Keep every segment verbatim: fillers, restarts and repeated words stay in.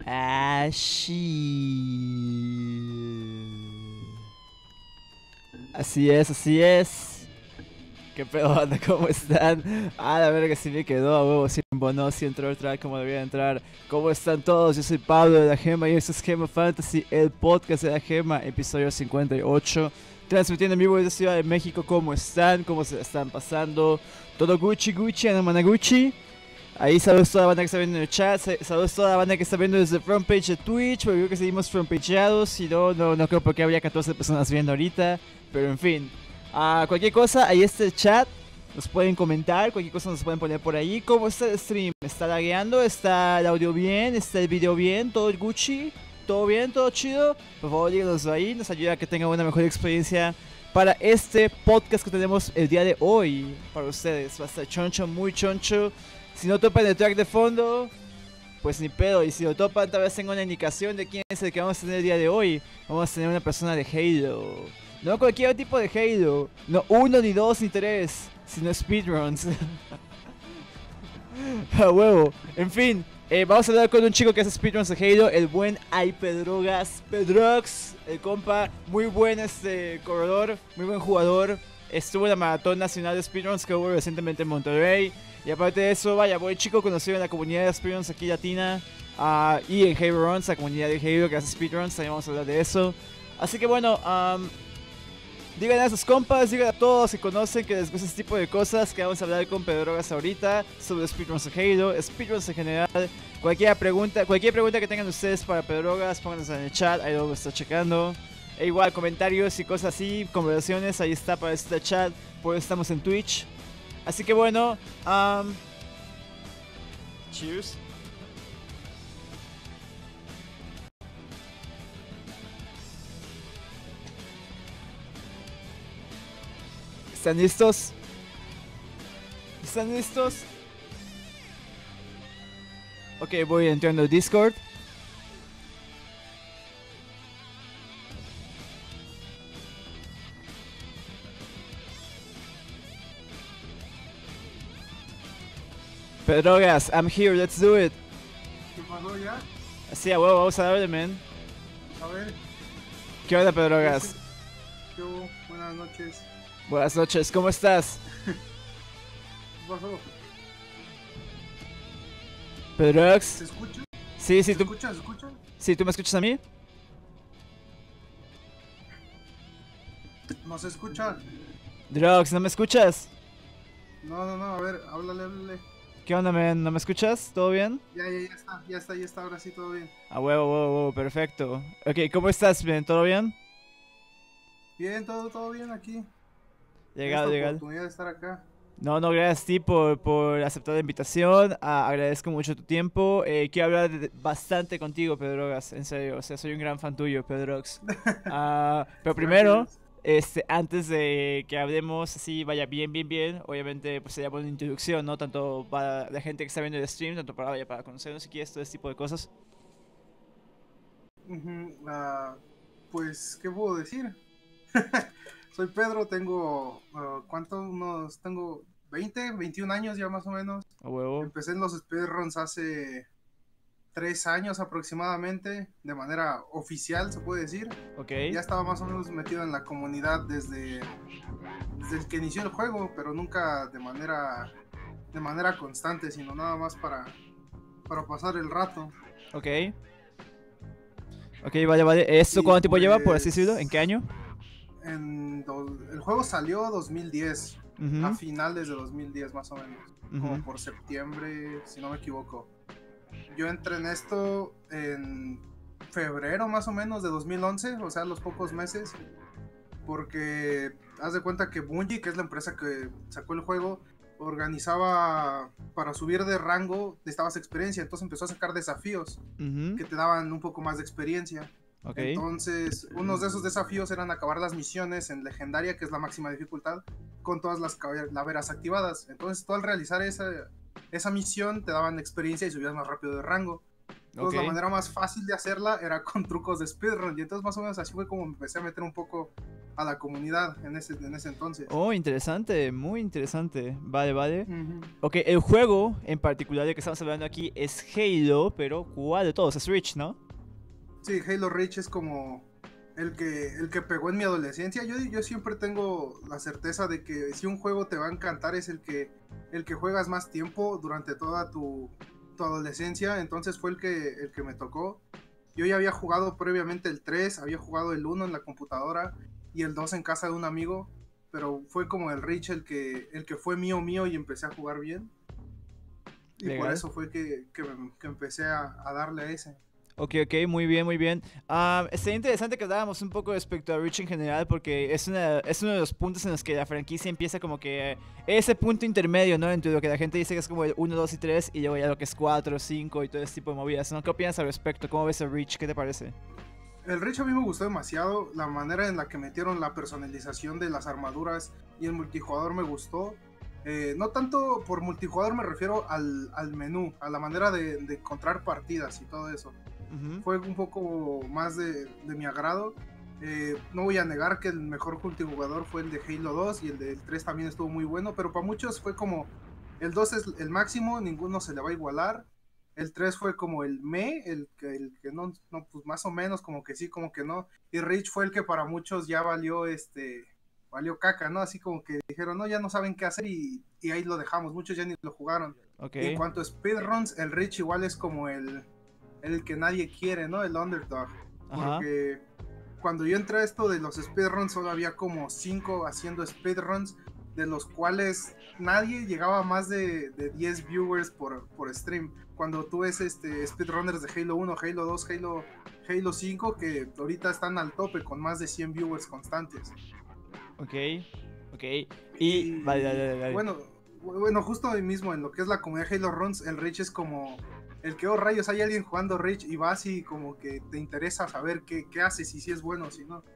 Así. Así es, así es. ¿Qué pedo, banda? ¿Cómo están? Ah, la verga, sí me quedó a huevo, sin bono, sin entró el track como debía entrar. ¿Cómo están todos? Yo soy Pablo de la Gema y esto es Gema Fantasy, el podcast de la Gema, episodio cincuenta y ocho. Transmitiendo en vivo desde Ciudad de México. ¿Cómo están? ¿Cómo se la están pasando? ¿Todo Gucci, Gucci, Anamanaguchi? Ahí saludos a toda la banda que está viendo en el chat, saludos a toda la banda que está viendo desde el front page de Twitch, porque creo que seguimos frontpageados, si no, no, no creo porque habría catorce personas viendo ahorita, pero en fin. Uh, cualquier cosa, ahí está el chat, nos pueden comentar, cualquier cosa nos pueden poner por ahí. ¿Cómo está el stream? ¿Está lagueando? ¿Está el audio bien? ¿Está el video bien? ¿Todo el Gucci? ¿Todo bien? ¿Todo chido? Por favor, díganos ahí, nos ayuda a que tengan una mejor experiencia para este podcast que tenemos el día de hoy para ustedes. Va a estar choncho, muy choncho. Si no topan el track de fondo, pues ni pedo. Y si lo topan, tal vez tengo una indicación de quién es el que vamos a tener el día de hoy. Vamos a tener una persona de Halo. No cualquier tipo de Halo. No uno, ni dos, ni tres. Sino speedruns. A huevo. En fin, eh, vamos a hablar con un chico que hace speedruns de Halo. El buen Hyperdrogas. Pedrox, el compa. Muy buen este corredor. Muy buen jugador. Estuvo en la Maratón Nacional de Speedruns que hubo recientemente en Monterrey. Y aparte de eso, vaya, buen chico conocido en la comunidad de speedruns aquí latina. Uh, y en Halo Runs, la comunidad de Halo que hace speedruns, también vamos a hablar de eso. Así que bueno, um, díganle a sus compas, díganle a todos que conocen que les gusta este tipo de cosas, que vamos a hablar con Pedrogas ahorita sobre speedruns de Halo, speedruns en general. Cualquier pregunta, cualquier pregunta que tengan ustedes para Pedrogas, pónganlas en el chat, ahí lo voy a estar checando. E igual, comentarios y cosas así, conversaciones, ahí está para este chat, por eso estamos en Twitch. Así que bueno, um, cheers. ¿Están listos? ¿Están listos? Ok, voy entrando al Discord. Pedrogas, I'm here, let's do it. ¿Qué pasó ya? Sí, a huevo, vamos a darle, man. A ver. ¿Qué onda, Pedrogas? ¿Qué hubo? Buenas noches. Buenas noches, ¿cómo estás? ¿Qué pasó? Pedrox. ¿Se escucha? Sí, sí, ¿Se tú. escucha? ¿Se escucha? Sí, ¿tú me escuchas a mí? No se escucha. Drox, ¿no me escuchas? No, no, no, a ver, háblale, háblale. ¿Qué onda, man? ¿No me escuchas? ¿Todo bien? Ya, ya, ya está, ya está, ya está, ahora sí todo bien. A huevo, huevo, huevo, perfecto. Ok, ¿cómo estás, man? ¿Todo bien? Bien, todo, todo bien aquí. Llegado, Esta llegado. oportunidad de estar acá. No, no, gracias a ti por, por aceptar la invitación. Ah, agradezco mucho tu tiempo. Eh, quiero hablar de- bastante contigo, Pedrogas, en serio. O sea, soy un gran fan tuyo, Pedrox. Ah, pero primero, Gracias. este, antes de que hablemos así, vaya bien, bien, bien, obviamente, pues sería buena introducción, ¿no? Tanto para la gente que está viendo el stream, tanto para, vaya, para conocernos si quieres, todo ese tipo de cosas. Ujú, ah, pues, ¿qué puedo decir? Soy Pedro, tengo, ah, ¿cuánto? Unos, tengo veinte, veintiún años ya más o menos. A huevo. Empecé en los speedruns hace tres años aproximadamente, de manera oficial se puede decir. Ok. Ya estaba más o menos metido en la comunidad desde, desde el que inició el juego, pero nunca de manera, de manera constante, sino nada más para, para pasar el rato. Ok. Ok, vale, vale. ¿Esto Y cuánto tiempo lleva, por así pues, decirlo? ¿En qué año? En do- el juego salió dos mil diez, Ujú, a finales de dos mil diez más o menos, como ujú. por septiembre, si no me equivoco. Yo entré en esto en febrero más o menos de dos mil once, o sea, los pocos meses, porque haz de cuenta que Bungie, que es la empresa que sacó el juego, organizaba para subir de rango, necesitabas experiencia, entonces empezó a sacar desafíos Ujú. que te daban un poco más de experiencia. Ok. Entonces, unos de esos desafíos eran acabar las misiones en legendaria, que es la máxima dificultad, con todas las calaveras activadas. Entonces, tú al realizar esa, esa misión te daban experiencia y subías más rápido de rango. Entonces, Ok. la manera más fácil de hacerla era con trucos de speedrun. Y entonces, más o menos así fue como me empecé a meter un poco a la comunidad en ese, en ese entonces. Oh, interesante, muy interesante. Vale, vale. Uh-huh. Ok, el juego en particular de que estamos hablando aquí es Halo, pero ¿cuál de todos? Es Reach, ¿no? Sí, Halo Reach es como el que, el que pegó en mi adolescencia. Yo, yo siempre tengo la certeza de que si un juego te va a encantar es el que, el que juegas más tiempo durante toda tu, tu adolescencia. Entonces fue el que, el que me tocó. Yo ya había jugado previamente el tres, había jugado el uno en la computadora y el dos en casa de un amigo, pero fue como el Reach el que, el que fue mío mío y empecé a jugar bien. Y Legal. por eso fue que, que, que empecé a, a darle a ese. Ok, ok, muy bien, muy bien. Um, sería interesante que habláramos un poco respecto a Reach en general, porque es, una, es uno de los puntos en los que la franquicia empieza como que eh, ese punto intermedio, ¿no? Entre lo que la gente dice que es como el uno, dos y tres, y luego ya lo que es cuatro, cinco y todo ese tipo de movidas, ¿no? ¿Qué opinas al respecto? ¿Cómo ves a Reach? ¿Qué te parece? El Reach a mí me gustó demasiado, la manera en la que metieron la personalización de las armaduras y el multijugador me gustó. Eh, no tanto por multijugador, me refiero al, al menú, a la manera de, de encontrar partidas y todo eso. Uh-huh. Fue un poco más de, de mi agrado. Eh, no voy a negar que el mejor multijugador fue el de Halo dos y el del tres también estuvo muy bueno, pero para muchos fue como el dos es el máximo, ninguno se le va a igualar. El tres fue como el me, el que, el que no, no, pues más o menos, como que sí, como que no. Y Reach fue el que para muchos ya valió, este, valió caca, ¿no? Así como que dijeron, no, ya no saben qué hacer y, y ahí lo dejamos. Muchos ya ni lo jugaron. Okay. En cuanto a speedruns, el Reach igual es como el, el que nadie quiere, ¿no? El underdog. Ajá. Porque cuando yo entré a esto de los speedruns, solo había como cinco haciendo speedruns, de los cuales nadie llegaba a más de, de diez viewers por, por stream. Cuando tú ves este, speedrunners de Halo uno, Halo dos, Halo, Halo cinco, que ahorita están al tope con más de cien viewers constantes. Ok, ok. Y, y vale, vale, vale. Bueno, bueno, justo hoy mismo en lo que es la comunidad Halo Runs, el Reach es como el que, oh rayos, hay alguien jugando Reach y vas y como que te interesa saber qué, qué haces y si es bueno o si no.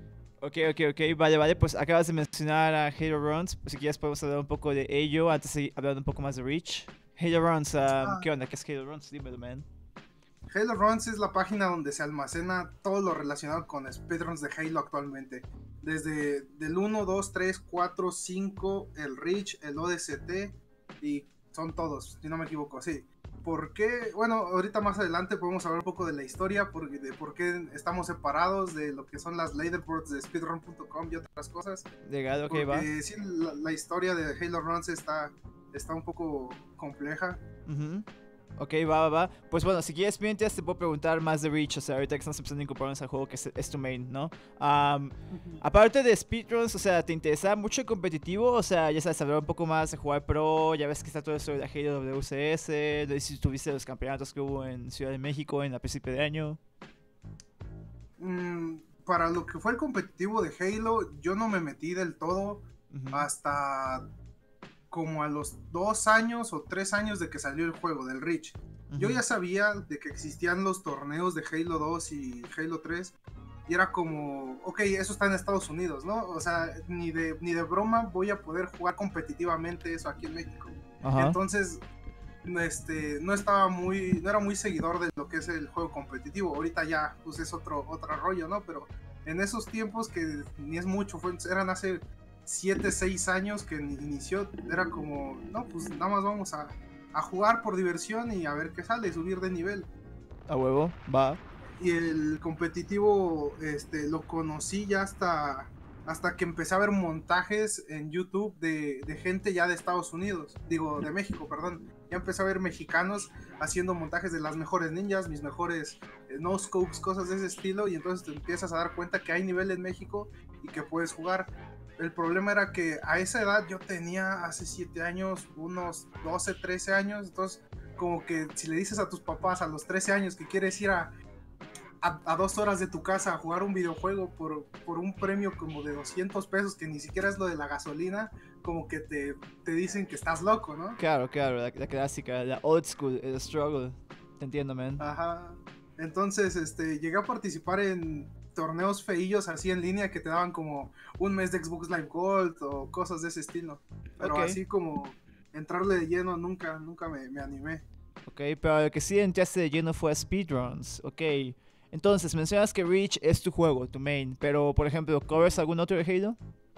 Ok, ok, ok, vale, vale, pues acabas de mencionar a Halo Runs, pues si quieres podemos hablar un poco de ello antes de hablar un poco más de Reach. Halo Runs, um, ah. ¿qué onda? ¿Qué es Halo Runs? Dímelo, man. Halo Runs es la página donde se almacena todo lo relacionado con speedruns de Halo actualmente. Desde del uno, dos, tres, cuatro, cinco, el Reach, el O D S T y son todos, si no me equivoco, sí. ¿Por qué? Bueno, ahorita más adelante podemos hablar un poco de la historia, porque, de por qué estamos separados de lo que son las leaderboards de speedrun punto com y otras cosas. Legal, ok, porque, va. Sí, la, la historia de Halo Runs está, está un poco compleja. Uh-huh. Ok, va, va, va. Pues bueno, si quieres, mientras te puedo preguntar más de Reach, o sea, ahorita que estamos empezando a incorporarnos al juego que es, es tu main, ¿no? Um, uh-huh. Aparte de speedruns, o sea, ¿te interesa mucho el competitivo? O sea, ya sabes, hablar un poco más de jugar pro, ya ves que está todo esto de la Halo W C S, no sé si tuviste los campeonatos que hubo en Ciudad de México en a principio de año. Mm, para lo que fue el competitivo de Halo, yo no me metí del todo uh-huh. hasta como a los dos años o tres años de que salió el juego del Reach. Uh-huh. Yo ya sabía de que existían los torneos de Halo dos y Halo tres y era como, ok, eso está en Estados Unidos, ¿no? O sea, ni de, ni de broma voy a poder jugar competitivamente eso aquí en México. Uh-huh. Entonces, este, no estaba muy, no era muy seguidor de lo que es el juego competitivo. Ahorita ya, pues es otro, otro rollo, ¿no? Pero en esos tiempos que ni es mucho, fue, eran hace siete, seis años que inició, era como, no, pues nada más vamos a, a jugar por diversión y a ver qué sale, subir de nivel. A huevo, va. Y el competitivo, este, lo conocí ya hasta, hasta que empecé a ver montajes en YouTube de, de gente ya de Estados Unidos, digo, de México, perdón. Ya empecé a ver mexicanos haciendo montajes de las mejores ninjas, mis mejores eh, no-scopes, cosas de ese estilo, y entonces te empiezas a dar cuenta que hay nivel en México y que puedes jugar. El problema era que a esa edad yo tenía hace siete años, unos doce, trece años, entonces como que si le dices a tus papás a los trece años que quieres ir a, a, a dos horas de tu casa a jugar un videojuego por, por un premio como de doscientos pesos, que ni siquiera es lo de la gasolina, como que te, te dicen que estás loco, ¿no? Claro, claro, la, la clásica, la old school, el struggle, te entiendo, man. Ajá, entonces este, llegué a participar en torneos feillos así en línea que te daban como un mes de Xbox Live Gold o cosas de ese estilo, pero okay. Así como entrarle de lleno nunca, nunca me, me animé. Ok, pero el que sí entraste de lleno fue a speedruns, ok. Entonces, mencionas que Reach es tu juego, tu main, pero por ejemplo, ¿covers algún otro de Halo?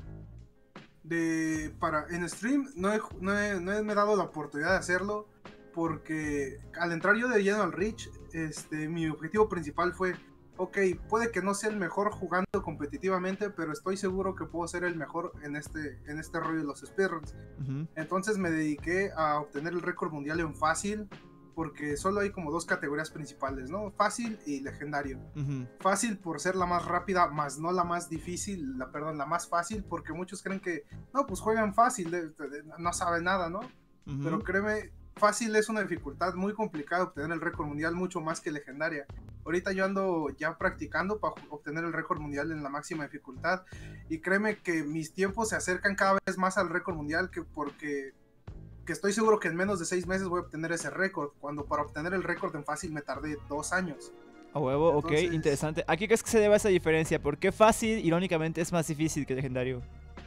De, para, en stream no, he, no, he, no he, me he dado la oportunidad de hacerlo porque al entrar yo de lleno al Reach, este, mi objetivo principal fue, ok, puede que no sea el mejor jugando competitivamente, pero estoy seguro que puedo ser el mejor en este, en este rollo de los speedruns. Uh-huh. Entonces me dediqué a obtener el récord mundial en fácil, porque solo hay como dos categorías principales, ¿no? Fácil y legendario. Uh-huh. Fácil por ser la más rápida, más no la más difícil, la, perdón, la más fácil, porque muchos creen que, no, pues juegan fácil, de, de, de, no saben nada, ¿no? Uh-huh. Pero créeme, fácil es una dificultad muy complicada obtener el récord mundial, mucho más que legendaria. Ahorita yo ando ya practicando para obtener el récord mundial en la máxima dificultad, y créeme que mis tiempos se acercan cada vez más al récord mundial, que porque... que estoy seguro que en menos de seis meses voy a obtener ese récord, cuando para obtener el récord en fácil me tardé dos años. A huevo, entonces... ok, interesante. ¿A qué crees que se debe esa diferencia? ¿Por qué fácil, irónicamente, es más difícil que legendario?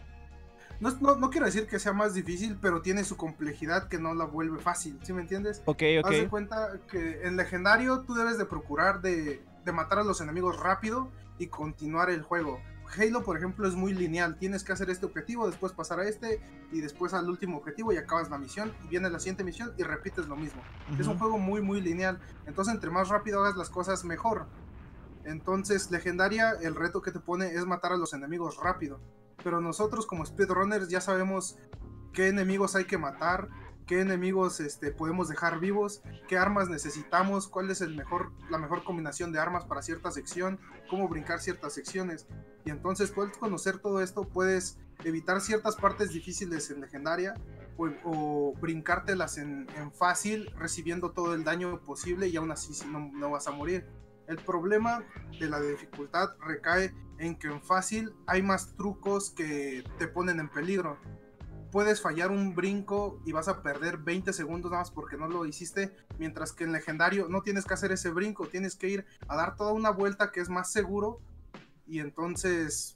No, no, no quiero decir que sea más difícil, pero tiene su complejidad que no la vuelve fácil, ¿sí me entiendes? Ok, ok. Haz de cuenta que en legendario tú debes de procurar de, de matar a los enemigos rápido y continuar el juego. Halo, por ejemplo, es muy lineal. Tienes que hacer este objetivo, después pasar a este, y después al último objetivo y acabas la misión, y viene la siguiente misión y repites lo mismo. Uh-huh. Es un juego muy, muy lineal. Entonces, entre más rápido hagas las cosas, mejor. Entonces, legendaria, el reto que te pone es matar a los enemigos rápido. Pero nosotros, como speedrunners, ya sabemos qué enemigos hay que matar, qué enemigos este, podemos dejar vivos, qué armas necesitamos, cuál es el mejor, la mejor combinación de armas para cierta sección, cómo brincar ciertas secciones. Y entonces, puedes conocer todo esto, puedes evitar ciertas partes difíciles en legendaria o, o brincártelas en, en fácil, recibiendo todo el daño posible, y aún así no, no vas a morir. El problema de la dificultad recae en que en fácil hay más trucos que te ponen en peligro. Puedes fallar un brinco y vas a perder veinte segundos nada más porque no lo hiciste, mientras que en legendario no tienes que hacer ese brinco, tienes que ir a dar toda una vuelta que es más seguro, y entonces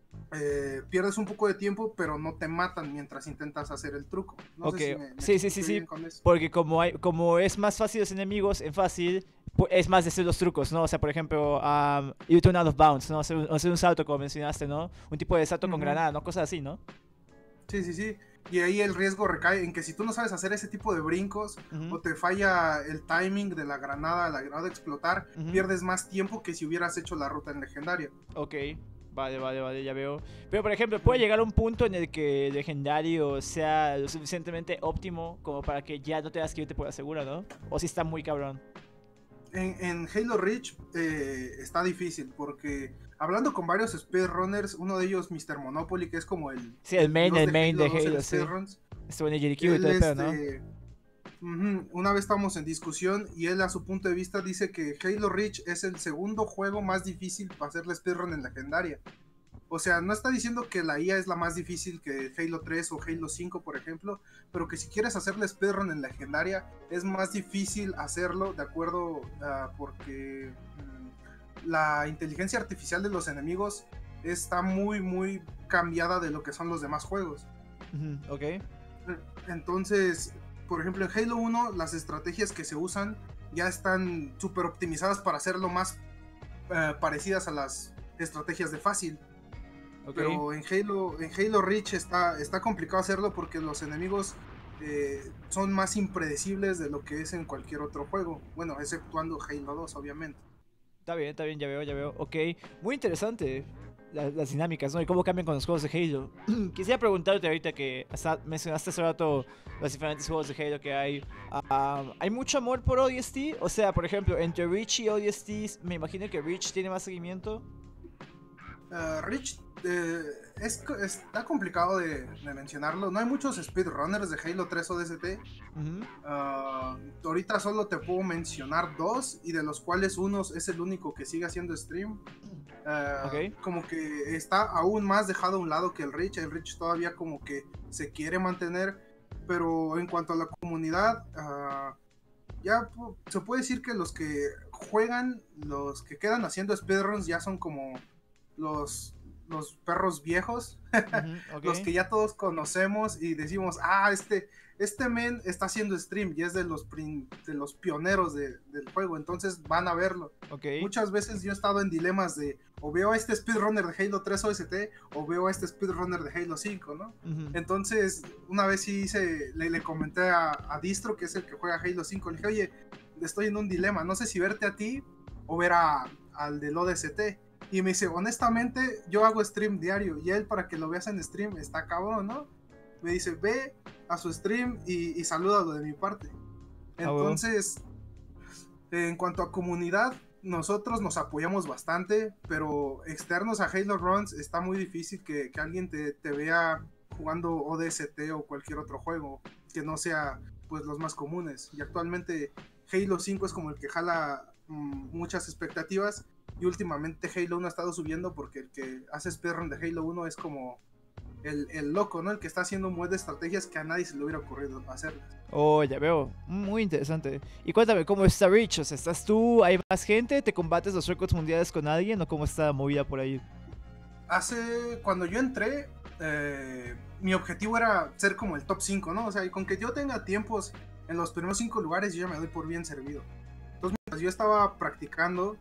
eh, pierdes un poco de tiempo, pero no te matan mientras intentas hacer el truco. No ok, sé si me, me sí, sí, sí, sí, porque como, hay, como es más fácil los enemigos en fácil, es más de hacer los trucos, ¿no? O sea, por ejemplo, um, irte un out of bounds, ¿no? Hacer un, hacer un salto, como mencionaste, ¿no? Un tipo de salto uh-huh. con granada, ¿no? Cosas así, ¿no? Sí, sí, sí. Y ahí el riesgo recae en que si tú no sabes hacer ese tipo de brincos, uh-huh. o te falla el timing de la granada, la granada de explotar, uh-huh. pierdes más tiempo que si hubieras hecho la ruta en legendaria. Ok, vale, vale, vale, ya veo. Pero por ejemplo, ¿puede llegar a un punto en el que el legendario sea lo suficientemente óptimo como para que ya no tengas que irte por la segura, ¿no? O si está muy cabrón. En, en Halo Reach eh, está difícil porque hablando con varios speedrunners, uno de ellos mister Monopoly, que es como el... Sí, el main, el main de Halo, de Halo sí. Estuvo en el J D Q y todo el pedo, ¿no? Uh-huh, una vez estábamos en discusión y él a su punto de vista dice que Halo Reach es el segundo juego más difícil para hacerle speedrun en legendaria. O sea, no está diciendo que la I A es la más difícil que Halo tres o Halo cinco, por ejemplo, pero que si quieres hacerle speedrun en legendaria, es más difícil hacerlo, de acuerdo, uh, porque um, la inteligencia artificial de los enemigos está muy, muy cambiada de lo que son los demás juegos. Uh-huh, ok. Entonces, por ejemplo, en Halo uno, las estrategias que se usan ya están súper optimizadas para hacerlo más uh, parecidas a las estrategias de fácil. Okay. Pero en Halo, en Halo Reach está, está complicado hacerlo porque los enemigos eh, son más impredecibles de lo que es en cualquier otro juego. Bueno, exceptuando Halo dos, obviamente. Está bien, está bien, ya veo, ya veo. Ok, muy interesante la, las dinámicas, ¿no? Y cómo cambian con los juegos de Halo. Quisiera preguntarte ahorita que hasta mencionaste hace rato los diferentes juegos de Halo que hay. Uh, ¿Hay mucho amor por O D S T? O sea, por ejemplo, entre Reach y O D S T, me imagino que Reach tiene más seguimiento. Uh, Reach eh, es, está complicado de, de mencionarlo. No hay muchos speedrunners de Halo tres O D S T. Uh-huh. uh, ahorita solo te puedo mencionar dos, y de los cuales uno es el único que sigue haciendo stream. Uh, okay. Como que está aún más dejado a un lado que el Reach. El Reach todavía como que se quiere mantener, pero en cuanto a la comunidad, uh, ya se puede decir que los que juegan, los que quedan haciendo speedruns ya son como los, los perros viejos, Ujú, ok. los que ya todos conocemos y decimos, ah, este, este men está haciendo stream y es de los, prin- de los pioneros de- del juego, entonces van a verlo. Ok. Muchas veces yo he estado en dilemas de o veo a este speedrunner de Halo tres O S T o veo a este speedrunner de Halo cinco, ¿no? Ujú. Entonces, una vez sí hice, le, le comenté a, a Distro, que es el que juega Halo cinco, le dije, oye, estoy en un dilema, no sé si verte a ti o ver a, al del O D S T. Y me dice, honestamente, yo hago stream diario y él para que lo veas en stream está cabrón, ¿no? Me dice, ve a su stream y, y salúdalo de mi parte. Ah, huevo. Entonces, en cuanto a comunidad, nosotros nos apoyamos bastante, pero externos a Halo Runs está muy difícil que, que alguien te, te vea jugando O D S T o cualquier otro juego que no sea pues los más comunes. Y actualmente Halo cinco es como el que jala mmm, muchas expectativas y últimamente Halo uno ha estado subiendo porque el que hace speedrun de Halo uno es como el, el loco, ¿no? El que está haciendo un buen de estrategias que a nadie se le hubiera ocurrido hacerlas. Oh, ya veo. Muy interesante. Y cuéntame, ¿cómo está Reach? O sea, ¿estás tú? ¿Hay más gente? ¿Te combates los récords mundiales con alguien? ¿O cómo está la movida por ahí? Hace, cuando yo entré, eh, mi objetivo era ser como el top cinco, ¿no? O sea, y con que yo tenga tiempos en los primeros cinco lugares, yo ya me doy por bien servido. Entonces, mientras yo estaba practicando,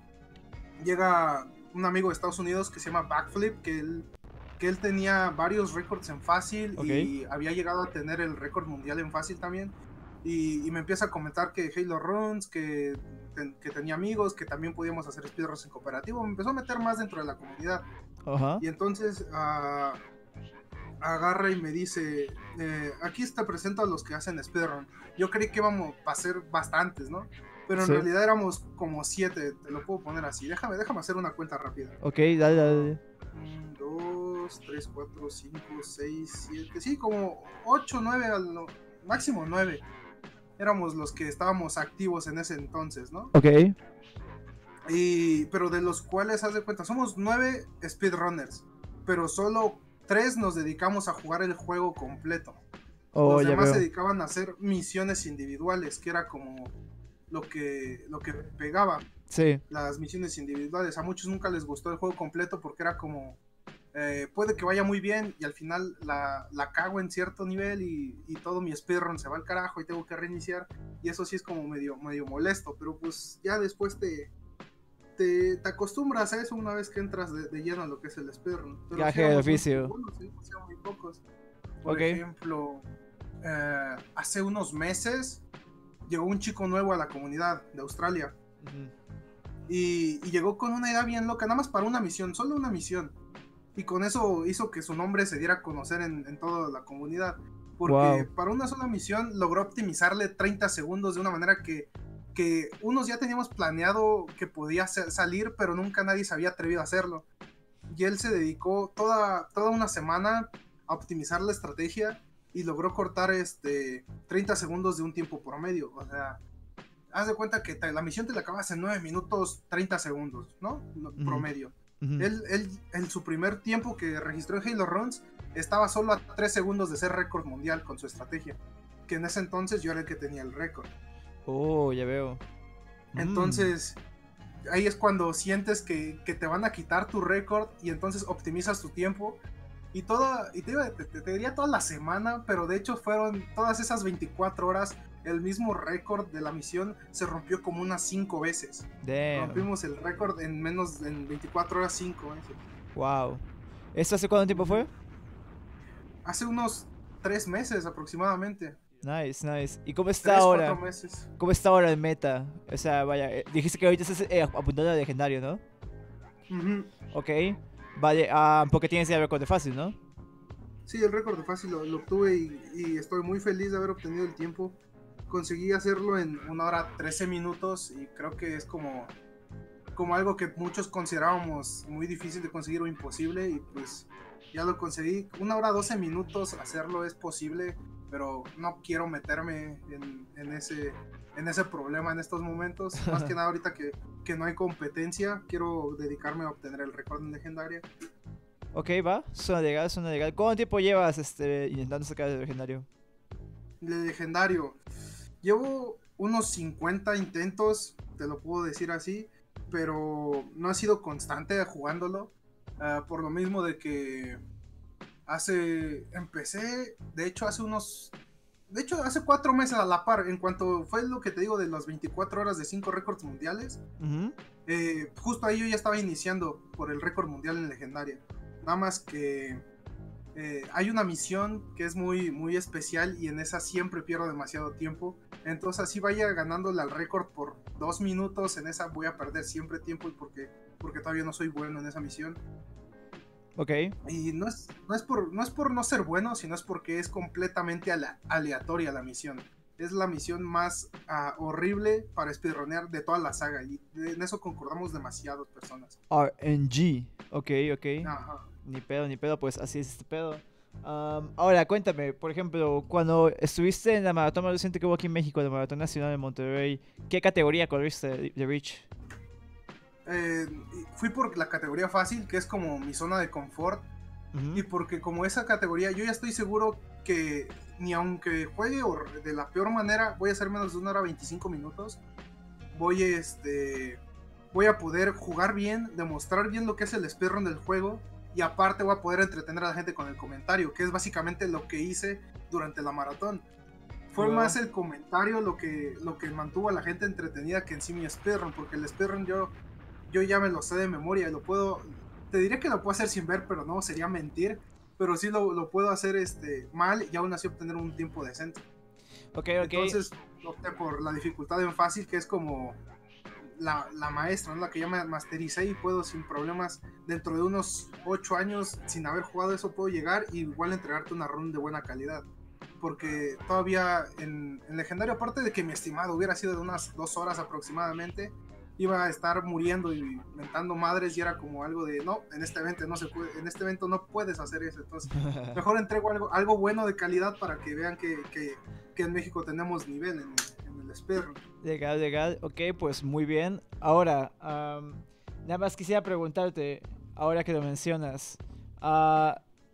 llega un amigo de Estados Unidos que se llama Backflip, que él, que él tenía varios récords en fácil Ok. y había llegado a tener el récord mundial en fácil también. Y, y me empieza a comentar que Halo Runs, que, ten, que tenía amigos, que también podíamos hacer speedruns en cooperativo. Me empezó a meter más dentro de la comunidad. Ajá. Y entonces uh, agarra y me dice, eh, aquí te presento a los que hacen speedrun. Yo creí que íbamos a ser bastantes, ¿no? Pero en Sí. realidad éramos como siete, te lo puedo poner así. Déjame, déjame hacer una cuenta rápida. Ok, dale, dale. Un, dos, tres, cuatro, cinco, seis, siete, sí, como ocho, nueve, al máximo nueve. Éramos los que estábamos activos en ese entonces, ¿no? Ok. Y, pero de los cuales, haz de cuenta, somos nueve speedrunners, pero solo tres nos dedicamos a jugar el juego completo. Oh, Los ya demás veo. se dedicaban a hacer misiones individuales, que era como lo que, lo que pegaba. Sí. Las misiones individuales. A muchos nunca les gustó el juego completo porque era como, eh, puede que vaya muy bien y al final la, la cago en cierto nivel y, y todo mi speedrun se va al carajo y tengo que reiniciar. Y eso sí es como medio, medio molesto, pero pues ya después te... Te, te acostumbras a eso una vez que entras de, de lleno a lo que es el speedrun. Pero Gaje sí del éramos muy oficio. pocos, sí, o sea, muy pocos. Por Ok. ejemplo, eh, hace unos meses llegó un chico nuevo a la comunidad de Australia. Ujú. Y, y llegó con una idea bien loca, nada más para una misión, solo una misión. Y con eso hizo que su nombre se diera a conocer en, en toda la comunidad. Porque Wow. para una sola misión logró optimizarle treinta segundos de una manera que que unos ya teníamos planeado que podía salir, pero nunca nadie se había atrevido a hacerlo. Y él se dedicó toda, toda una semana a optimizar la estrategia y logró cortar este treinta segundos de un tiempo promedio. O sea, haz de cuenta que te, la misión te la acabas en nueve minutos treinta segundos, ¿no? Uh-huh. Promedio. Uh-huh. Él, él, en su primer tiempo que registró en Halo Runs, estaba solo a tres segundos de ser récord mundial con su estrategia. Que en ese entonces yo era el que tenía el récord. Oh, ya veo. Entonces, mm. ahí es cuando sientes que, que te van a quitar tu récord y entonces optimizas tu tiempo. Y toda, y te, te, te diría toda la semana, pero de hecho fueron todas esas veinticuatro horas. El mismo récord de la misión se rompió como unas cinco veces. Damn. Rompimos el récord en menos de veinticuatro horas, cinco veces. Wow. ¿Esto hace cuánto tiempo fue? Hace unos tres meses aproximadamente. Nice, nice. ¿Y cómo está Tres, ahora? cuatro meses. ¿Cómo está ahora el meta? O sea, vaya, eh, dijiste que ahorita estás eh, apuntando a legendario, ¿no? Uh-huh. Ok. Vale, uh, porque tienes el récord de fácil, ¿no? Sí, el récord de fácil lo, lo obtuve y, y estoy muy feliz de haber obtenido el tiempo. Conseguí hacerlo en una hora trece minutos y creo que es como, como algo que muchos considerábamos muy difícil de conseguir o imposible y pues ya lo conseguí. Una hora doce minutos hacerlo es posible, pero no quiero meterme en, en, ese, en ese problema en estos momentos. Más que nada ahorita que, que no hay competencia, quiero dedicarme a obtener el récord en legendaria. Ok, va, suena legal, suena legal. ¿Cuánto tiempo llevas este, intentando sacar el legendario? De legendario, llevo unos cincuenta intentos, te lo puedo decir así, pero no he sido constante jugándolo. Uh, por lo mismo de que hace, empecé, de hecho hace unos, de hecho hace cuatro meses a la par, en cuanto fue lo que te digo de las veinticuatro horas de cinco récords mundiales, Uh-huh. eh, justo ahí yo ya estaba iniciando por el récord mundial en legendaria. Nada más que eh, hay una misión que es muy, muy especial y en esa siempre pierdo demasiado tiempo. Entonces así vaya ganándole al récord por dos minutos, en esa voy a perder siempre tiempo y porque, porque todavía no soy bueno en esa misión. Ok. Y no es, no, es por, no es por no ser bueno, sino es porque es completamente ale- aleatoria la misión. Es la misión más uh, horrible para speedronear de toda la saga. Y en eso concordamos demasiadas personas. R N G. Ok, ok. Ajá. Ni pedo, ni pedo, pues así es este pedo. Um, ahora, cuéntame, por ejemplo, cuando estuviste en la maratón más reciente que hubo aquí en México, la Maratón Nacional de Monterrey, ¿qué categoría corriste de, de Reach? Eh, fui por la categoría fácil, que es como mi zona de confort. Uh-huh. Y porque como esa categoría, yo ya estoy seguro que ni aunque juegue de la peor manera, voy a hacer menos de una hora veinticinco minutos. Voy, este, voy a poder jugar bien, demostrar bien lo que es el speedrun del juego. Y aparte voy a poder entretener a la gente con el comentario, que es básicamente lo que hice durante la maratón. Fue Wow. más el comentario lo que, lo que mantuvo a la gente entretenida que en sí mi speedrun, porque el speedrun yo, yo ya me lo sé de memoria y lo puedo, te diré que lo puedo hacer sin ver, pero no, sería mentir, pero sí lo, lo puedo hacer este, mal y aún así obtener un tiempo decente. Ok, ok. Entonces opté por la dificultad en fácil, que es como la, la maestra, ¿no? La que ya me mastericé y puedo sin problemas, dentro de unos ocho años, sin haber jugado eso, puedo llegar y igual entregarte una run de buena calidad. Porque todavía en, en legendario, aparte de que mi estimado hubiera sido de unas dos horas aproximadamente, iba a estar muriendo y mentando madres y era como algo de no, en este evento no se puede, en este evento no puedes hacer eso. Entonces mejor entrego algo, algo bueno de calidad para que vean que, que, que en México tenemos nivel en el, en el speedrun. Legal, legal. Ok, pues muy bien. Ahora, um, nada más quisiera preguntarte, ahora que lo mencionas, uh,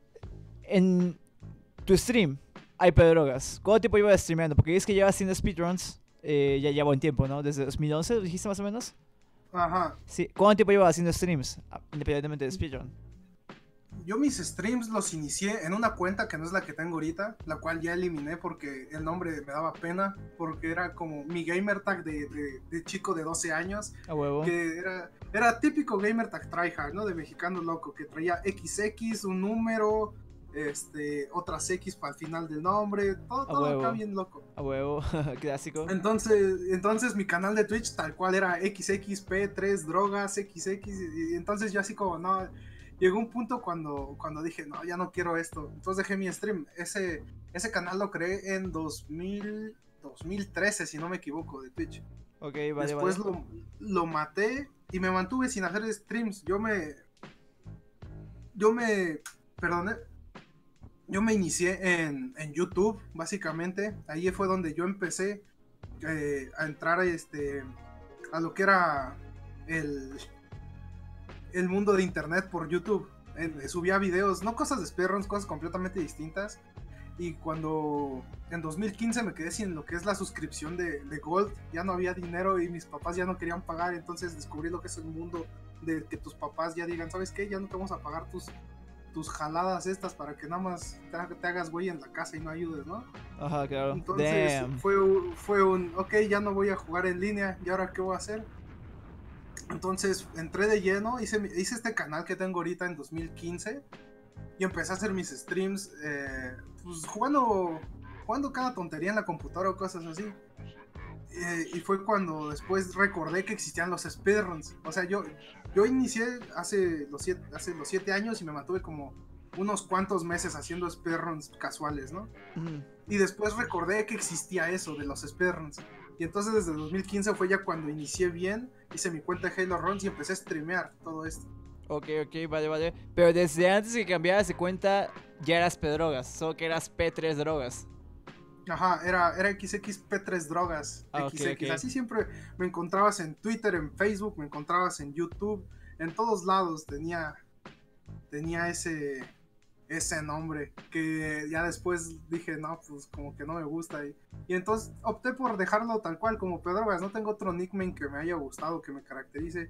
en tu stream hay pedrogas. ¿Cuánto tiempo llevas streameando? Porque dices que llevas haciendo speedruns, eh, ya lleva un tiempo, ¿no? Desde dos mil once, ¿lo dijiste más o menos? Ajá. Sí. ¿Cuánto tiempo llevas haciendo streams, independientemente de speedrun? Yo mis streams los inicié en una cuenta que no es la que tengo ahorita, la cual ya eliminé porque el nombre me daba pena, porque era como mi gamer tag de, de, de chico de doce años, A huevo. que era, era típico gamer tag tryhard, ¿no? De mexicano loco, que traía equis equis, un número, este, otras X para el final del nombre, todo, todo acá bien loco. A huevo, clásico. Entonces, entonces mi canal de Twitch tal cual era equis equis pe tres drogas, equis equis, y entonces yo así como, no... Llegó un punto cuando, cuando dije, no, ya no quiero esto. Entonces dejé mi stream. Ese, ese canal lo creé en dos mil, dos mil trece, si no me equivoco, de Twitch. Ok, vale, Después vale. Lo, lo maté y me mantuve sin hacer streams. Yo me... Yo me... Perdone. Yo me inicié en, en YouTube, básicamente. Ahí fue donde yo empecé eh, a entrar a, este, a lo que era el... el mundo de internet por YouTube. Eh, subía videos, no cosas de speedruns, cosas completamente distintas. Y cuando en dos mil quince me quedé sin lo que es la suscripción de, de Gold, ya no había dinero y mis papás ya no querían pagar, entonces descubrí lo que es el mundo de que tus papás ya digan, ¿sabes qué? Ya no te vamos a pagar tus, tus jaladas estas para que nada más te, te hagas güey en la casa y no ayudes, ¿no? Ajá, claro. Entonces fue, fue un, ok, ya no voy a jugar en línea, ¿y ahora qué voy a hacer? Entonces entré de lleno, hice, hice este canal que tengo ahorita en dos mil quince y empecé a hacer mis streams eh, pues jugando, jugando cada tontería en la computadora o cosas así. Eh, y fue cuando después recordé que existían los speedruns. O sea, yo, yo inicié hace los, siete, hace los siete años y me mantuve como unos cuantos meses haciendo speedruns casuales, ¿no? Mm. Y después recordé que existía eso de los speedruns. Y entonces desde dos mil quince fue ya cuando inicié bien, hice mi cuenta de Halo Runs y empecé a streamear todo esto. Ok, ok, vale, vale. Pero desde antes que cambiaras de cuenta, ya eras P-Drogas, solo que eras P tres Drogas. Ajá, era, era equis equis pe tres Drogas. Ah, equis equis. Okay, okay. Así siempre me encontrabas en Twitter, en Facebook, me encontrabas en YouTube, en todos lados tenía, tenía ese... ese nombre, que ya después dije, no, pues como que no me gusta, y, y entonces opté por dejarlo tal cual como Pedrogas. No tengo otro nickname que me haya gustado, que me caracterice,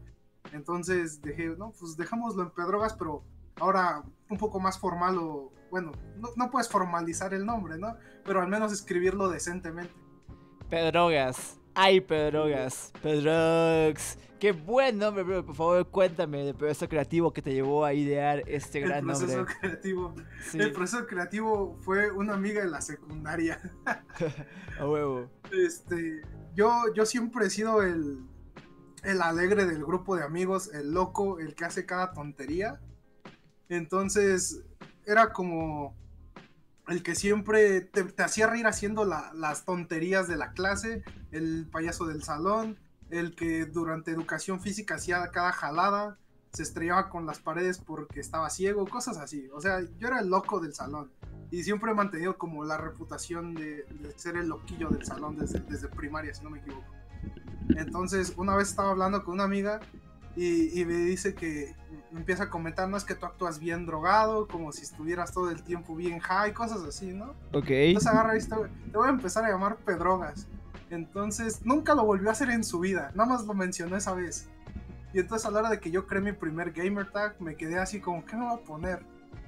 Entonces dije, no, pues dejámoslo en Pedrogas, pero ahora un poco más formal o, bueno, no, no puedes formalizar el nombre, ¿no? Pero al menos escribirlo decentemente. Pedrogas. Ay, Pedrogas. Pedrox. Qué buen nombre, bro. Por favor, cuéntame del proceso creativo que te llevó a idear este El gran proceso nombre. creativo. Sí. El proceso creativo fue una amiga de la secundaria. A huevo. Este, yo, yo siempre he sido el, el alegre del grupo de amigos, el loco, el que hace cada tontería. Entonces, era como el que siempre te, te hacía reír haciendo la, las tonterías de la clase, el payaso del salón, el que durante educación física hacía cada jalada, se estrellaba con las paredes porque estaba ciego, cosas así. O sea, yo era el loco del salón y siempre he mantenido como la reputación de, de ser el loquillo del salón desde, desde primaria, si no me equivoco. Entonces, una vez estaba hablando con una amiga y, y me dice que me empieza a comentar, no, es que tú actúas bien drogado, como si estuvieras todo el tiempo bien high, cosas así, ¿no? Ok. Entonces agarra y dice, te voy a empezar a llamar Pedrogas. Entonces nunca lo volvió a hacer en su vida, nada más lo mencionó esa vez. Y entonces a la hora de que yo creé mi primer gamer tag, me quedé así como, ¿qué me voy a poner?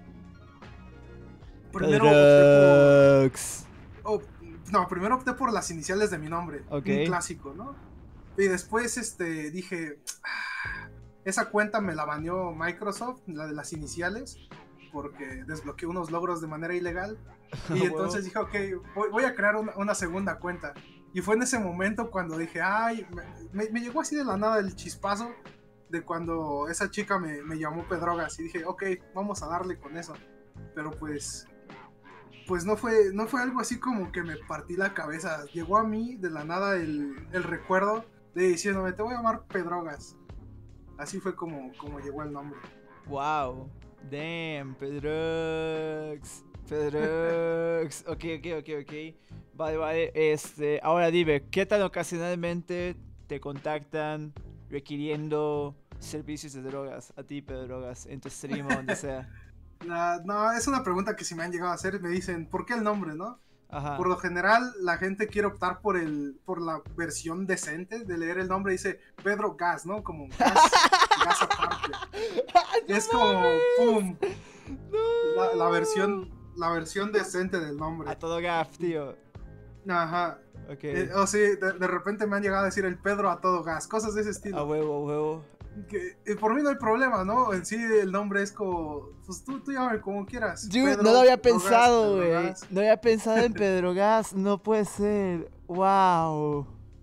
Primero Pedrox. opté por, oh, no, primero opté por las iniciales de mi nombre, okay. Un clásico, ¿no? Y después este, dije, ah, esa cuenta me la baneó Microsoft, la de las iniciales, porque desbloqueé unos logros de manera ilegal. Y entonces dije, ok, voy, voy a crear una, una segunda cuenta. Y fue en ese momento cuando dije, ay, me, me llegó así de la nada el chispazo de cuando esa chica me, me llamó Pedrogas. Y dije, ok, vamos a darle con eso. Pero pues, pues no fue, no fue algo así como que me partí la cabeza. Llegó a mí de la nada el, el recuerdo de diciéndome, te voy a llamar Pedrogas. Así fue como, como llegó el nombre. Wow, damn, Pedrox. Pedrox. Ok, ok, ok, ok. Vale, vale. Este, ahora dime, ¿qué tan ocasionalmente te contactan requiriendo servicios de drogas a ti, Pedrogas, en tu stream o donde sea? La, no, es una pregunta que si me han llegado a hacer. Me dicen, ¿por qué el nombre, no? Ajá. Por lo general, la gente quiere optar por el por la versión decente de leer el nombre. Dice Pedro Gas, ¿no? Como gas, gas aparte. No es como, ¡pum! No. La, la versión la versión decente del nombre. A todo gas, tío. Ajá. Okay. Eh, o sí, de, de repente me han llegado a decir el Pedro a todo gas, cosas de ese estilo. A huevo, a huevo. Que, eh, por mí no hay problema, ¿no? En sí el nombre es como, pues tú, tú llámame como quieras. Dude, Pedro, no lo había Pedro pensado, Gas, güey. No había pensado en Pedro Gas, no puede ser. Wow.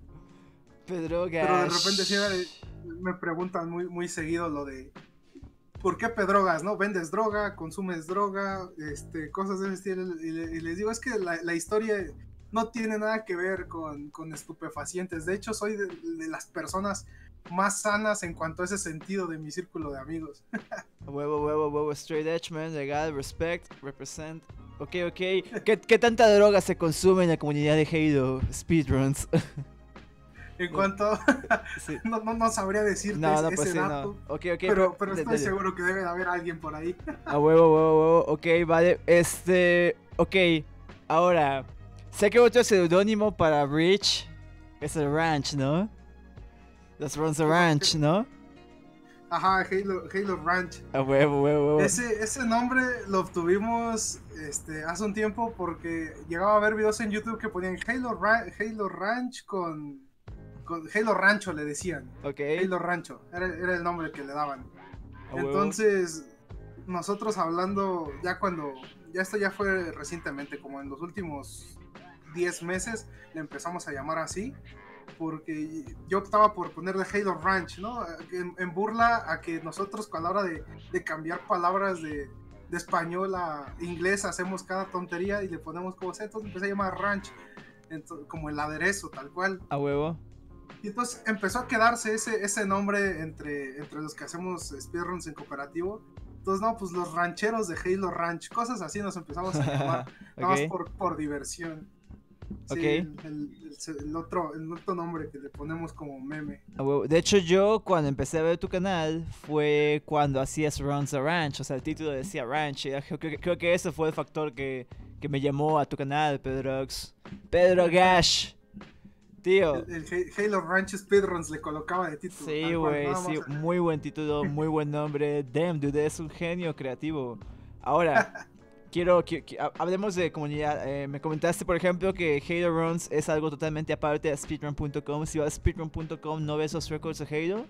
Pedro Gas. Pero de repente sí me, me preguntan muy, muy seguido lo de ¿por qué Pedrogas, no? Vendes droga, consumes droga, este, cosas de ese estilo. Y, le, y les digo, es que la, la historia no tiene nada que ver con, con estupefacientes. De hecho, soy de, de las personas más sanas en cuanto a ese sentido de mi círculo de amigos. Huevo, huevo, huevo, straight edge, man, legal, respect, represent. Ok, ok. ¿Qué, ¿Qué tanta droga se consume en la comunidad de Halo Speedruns? En cuanto... sí. no, no, no sabría decirte no, no, ese pues sí, dato. No. Okay, okay, pero, pero de, estoy de, seguro que debe de haber alguien por ahí. A huevo, huevo, huevo. Ok, vale. Este... Ok. Ahora... Sé que otro seudónimo para Rich es el Ranch, ¿no? Los Runs the Ranch, ¿no? Ajá, Halo, Halo Ranch. A huevo, huevo, huevo. Ese, ese nombre lo obtuvimos este, hace un tiempo porque llegaba a ver videos en YouTube que ponían Halo, Ra Halo Ranch con, con... Halo Rancho le decían. Ok. Halo Rancho, era, era el nombre que le daban. A Entonces, huevo. Nosotros hablando, ya cuando... Ya esto ya fue recientemente, como en los últimos diez meses, le empezamos a llamar así. Porque yo optaba por ponerle Halo Ranch, ¿no? En, en burla a que nosotros a la hora de, de cambiar palabras de, de español a inglés hacemos cada tontería y le ponemos como sea, entonces empecé a llamar Ranch, entonces, como el aderezo, tal cual. A huevo. Y entonces empezó a quedarse ese, ese nombre entre, entre los que hacemos speedruns en cooperativo. Entonces, no, pues los rancheros de Halo Ranch, cosas así nos empezamos a llamar, okay. Nada más por, por diversión. Sí, okay. el, el, el, otro, el otro nombre que le ponemos como meme. De hecho, yo cuando empecé a ver tu canal fue cuando hacías Runs the Ranch, o sea, el título decía Ranch. Creo que, creo que ese fue el factor que, que me llamó a tu canal, Pedrox. Pedro Gash. Tío. El, el Halo Ranch Speedruns le colocaba de título. Sí, tal cual, güey, nada sí, más. muy buen título, muy buen nombre. Damn, dude, es un genio creativo. Ahora, quiero que hablemos de comunidad. Eh, me comentaste, por ejemplo, que Halo Runs es algo totalmente aparte de speedrun punto com. Si vas a speedrun punto com, ¿no ves los récords de Halo?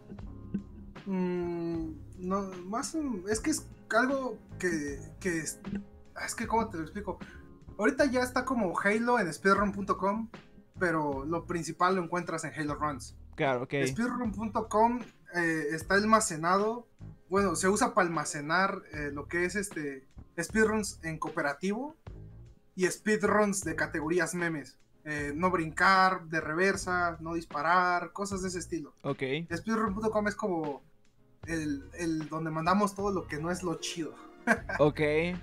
Mm, no, más un- es que es algo que, que es, es que cómo te lo explico. Ahorita ya está como Halo en speedrun punto com, pero lo principal lo encuentras en Halo Runs. Claro, ok. speedrun punto com eh, está almacenado, bueno, se usa para almacenar eh, lo que es este speedruns en cooperativo y speedruns de categorías memes. Eh, no brincar, de reversa, no disparar, cosas de ese estilo. Ok. speedrun punto com es como el, el donde mandamos todo lo que no es lo chido. Ok.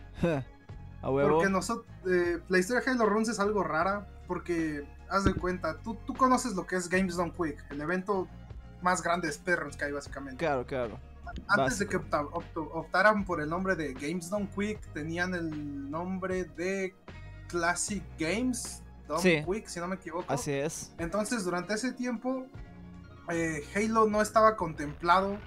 A huevo. Porque nosotros, eh, la historia de Halo Runs es algo rara, porque haz de cuenta, tú, tú conoces lo que es Games Done Quick, el evento más grande de speedruns que hay básicamente. Claro, claro. Antes Básico. de que opta, opt, optaran por el nombre de Games Done Quick, tenían el nombre de Classic Games Done Sí. Quick, si no me equivoco. Así es. Entonces, durante ese tiempo, eh, Halo no estaba contemplado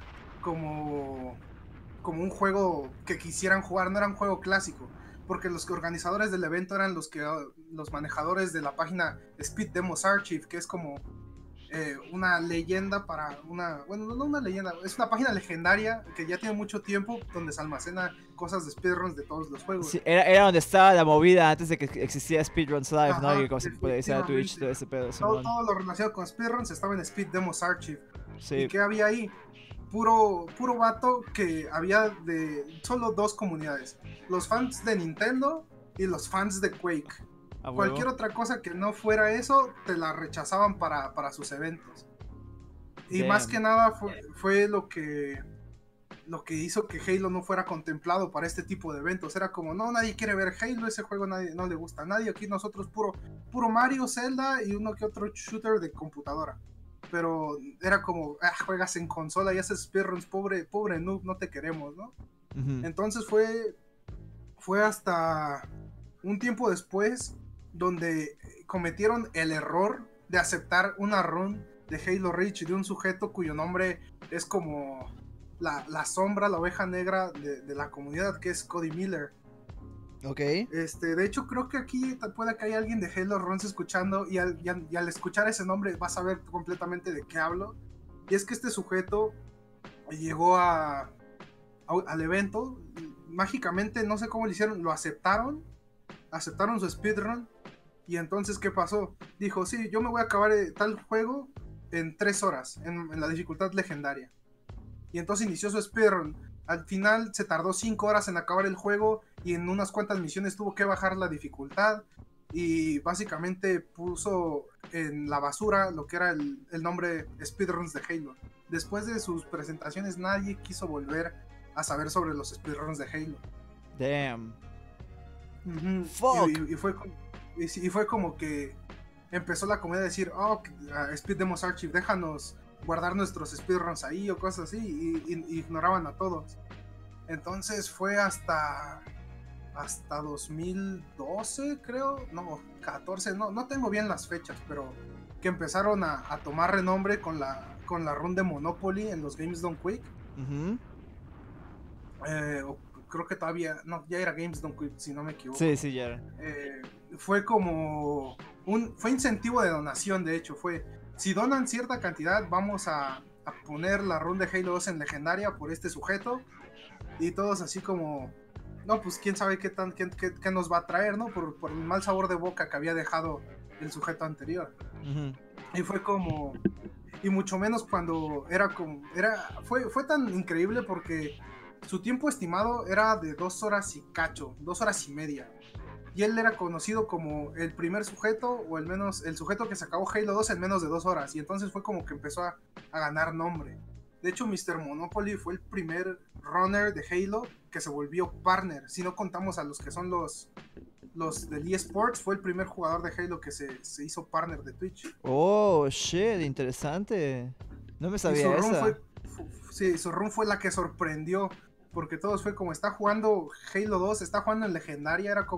como, como un juego que quisieran jugar, no era un juego clásico, porque los organizadores del evento eran los, que, los manejadores de la página Speed Demos Archive, que es como eh, una leyenda para una, bueno, no una leyenda, es una página legendaria que ya tiene mucho tiempo, donde se almacena cosas de speedruns de todos los juegos. Sí, era, era donde estaba la movida antes de que existía Speedruns Live, Ajá, ¿no? Y como se podía ir a Twitch, todo ese pedo. todo, Simón. todo lo relacionado con speedruns estaba en Speed Demos Archive. Sí. ¿Y qué había ahí? Puro, puro vato que había de solo dos comunidades: los fans de Nintendo y los fans de Quake. A huevo. Cualquier otra cosa que no fuera eso, te la rechazaban para, para sus eventos. Y Damn. más que nada fue, fue lo que lo que hizo que Halo no fuera contemplado para este tipo de eventos. Era como, no, nadie quiere ver Halo, ese juego nadie, no le gusta a nadie. Aquí nosotros puro, puro Mario, Zelda y uno que otro shooter de computadora. Pero era como, ah, juegas en consola y haces speedruns, pobre, pobre noob, no te queremos, ¿no? Uh-huh. Entonces fue, fue hasta un tiempo después donde cometieron el error de aceptar una run de Halo Reach de un sujeto cuyo nombre es como la, la sombra, la oveja negra de, de la comunidad, que es Cody Miller. Ok. Este, de hecho, creo que aquí puede que haya alguien de Halo Runs escuchando y al, y, al, y al escuchar ese nombre vas a ver completamente de qué hablo. Y es que este sujeto llegó a, a, al evento, mágicamente, no sé cómo lo hicieron, lo aceptaron, aceptaron su speedrun. Y entonces, ¿qué pasó? Dijo, sí, yo me voy a acabar tal juego en tres horas, en, en la dificultad legendaria. Y entonces inició su speedrun. Al final se tardó cinco horas en acabar el juego y en unas cuantas misiones tuvo que bajar la dificultad. Y básicamente puso en la basura lo que era el, el nombre Speedruns de Halo. Después de sus presentaciones nadie quiso volver a saber sobre los speedruns de Halo. Damn. Uh-huh. Fuck. Y, y, y, fue, y, y fue como que empezó la comunidad a decir, oh, uh, Speed Demos Archive, déjanos guardar nuestros speedruns ahí o cosas así, y, y, y ignoraban a todos. Entonces fue hasta hasta dos mil doce, creo, no, catorce, no, no tengo bien las fechas, pero que empezaron a, a tomar renombre con la, con la run de Monopoly en los Games Done Quick. Uh-huh. eh, o, creo que todavía, no, ya era Games Done Quick, si no me equivoco. Sí, sí, ya era. Eh, fue como un, fue incentivo de donación, de hecho, fue, si donan cierta cantidad, vamos a, a poner la run de Halo dos en legendaria por este sujeto. Y todos así como, no, pues quién sabe qué, tan, qué, qué, qué nos va a traer, ¿no? Por, por el mal sabor de boca que había dejado el sujeto anterior. Uh-huh. Y fue como, y mucho menos cuando era como, era, fue, fue tan increíble porque su tiempo estimado era de dos horas y cacho, dos horas y media. Y él era conocido como el primer sujeto, o al menos el sujeto que se acabó Halo dos en menos de dos horas. Y entonces fue como que empezó a, a ganar nombre. De hecho, mister Monopoly fue el primer runner de Halo que se volvió partner. Si no contamos a los que son los, los del eSports, fue el primer jugador de Halo que se, se hizo partner de Twitch. Oh, shit, interesante. No me sabía y su run esa. Fue, fu, sí, su run fue la que sorprendió. Porque todos fue como, está jugando Halo dos, está jugando en legendaria. Era como,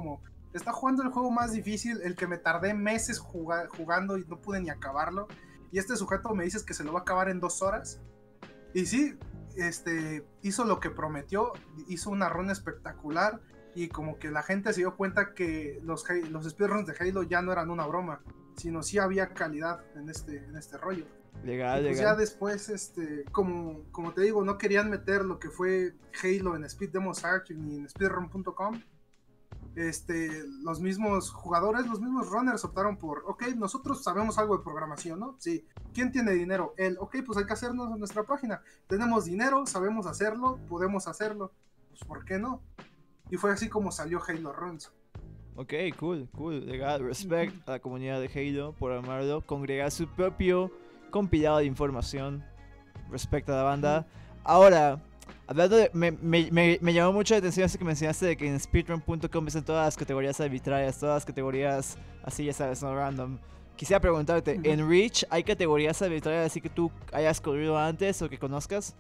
está jugando el juego más difícil, el que me tardé meses juga- jugando y no pude ni acabarlo. Y este sujeto me dices que se lo va a acabar en dos horas. Y sí, este, hizo lo que prometió, hizo una run espectacular. Y como que la gente se dio cuenta que los, los speedruns de Halo ya no eran una broma, sino sí había calidad en este, en este rollo. Legal, y pues legal. ya después, este, como, como te digo, no querían meter lo que fue Halo en Speed Demos Archive ni en speedrun punto com. Este, los mismos jugadores, los mismos runners optaron por, ok, nosotros sabemos algo de programación, ¿no? Sí. ¿Quién tiene dinero? Él. Ok, pues hay que hacernos en nuestra página. Tenemos dinero, sabemos hacerlo, podemos hacerlo. Pues ¿por qué no? Y fue así como salió Halo Runs. Ok, cool, cool, legal. Respect uh-huh. a la comunidad de Halo por amarlo, congregar su propio compilado de información respecto a la banda. Uh-huh. Ahora, hablando de, me, me, me, me llamó mucho la atención eso que mencionaste de que en speedrun punto com están todas las categorías arbitrarias, todas las categorías así, ya sabes, no random. Quisiera preguntarte, uh-huh. ¿en Reach hay categorías arbitrarias así que tú hayas corrido antes o que conozcas?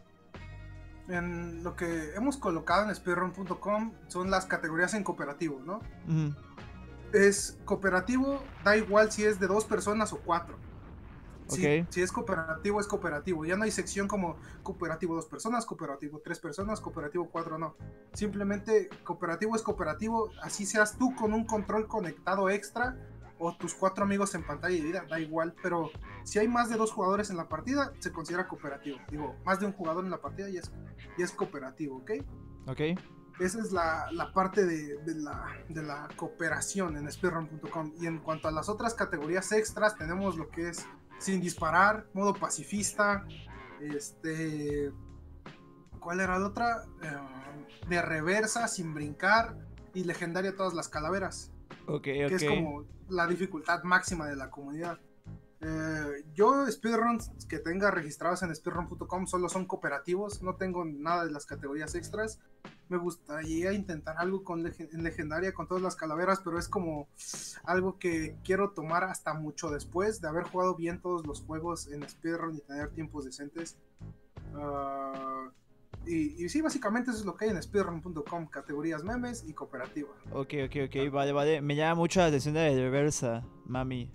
En lo que hemos colocado en speedrun punto com son las categorías en cooperativo, ¿no? Uh-huh. Es cooperativo, da igual si es de dos personas o cuatro. Okay. Si, si es cooperativo, es cooperativo. Ya no hay sección como cooperativo dos personas, cooperativo tres personas, cooperativo cuatro, no. Simplemente cooperativo es cooperativo, así seas tú con un control conectado extra o tus cuatro amigos en pantalla dividida, da igual. Pero si hay más de dos jugadores en la partida, se considera cooperativo. Digo, más de un jugador en la partida ya es, ya es cooperativo, ¿ok? Ok. Esa es la, la parte de, de, la, de la cooperación en speedrun punto com. Y en cuanto a las otras categorías extras, tenemos lo que es sin disparar, modo pacifista, este, ¿cuál era la otra? Uh, de reversa, sin brincar, y legendaria todas las calaveras. Ok, que ok. es como la dificultad máxima de la comunidad. Eh, yo speedruns que tenga registrados en speedrun punto com solo son cooperativos, no tengo nada de las categorías extras. Me gustaría intentar algo con leg- en legendaria con todas las calaveras, pero es como algo que quiero tomar hasta mucho después de haber jugado bien todos los juegos en speedrun y tener tiempos decentes. Uh, y, y sí, básicamente eso es lo que hay en speedrun punto com, categorías memes y cooperativa. Ok, ok, ok, vale, vale. Me llama mucho la atención de la reversa, mami.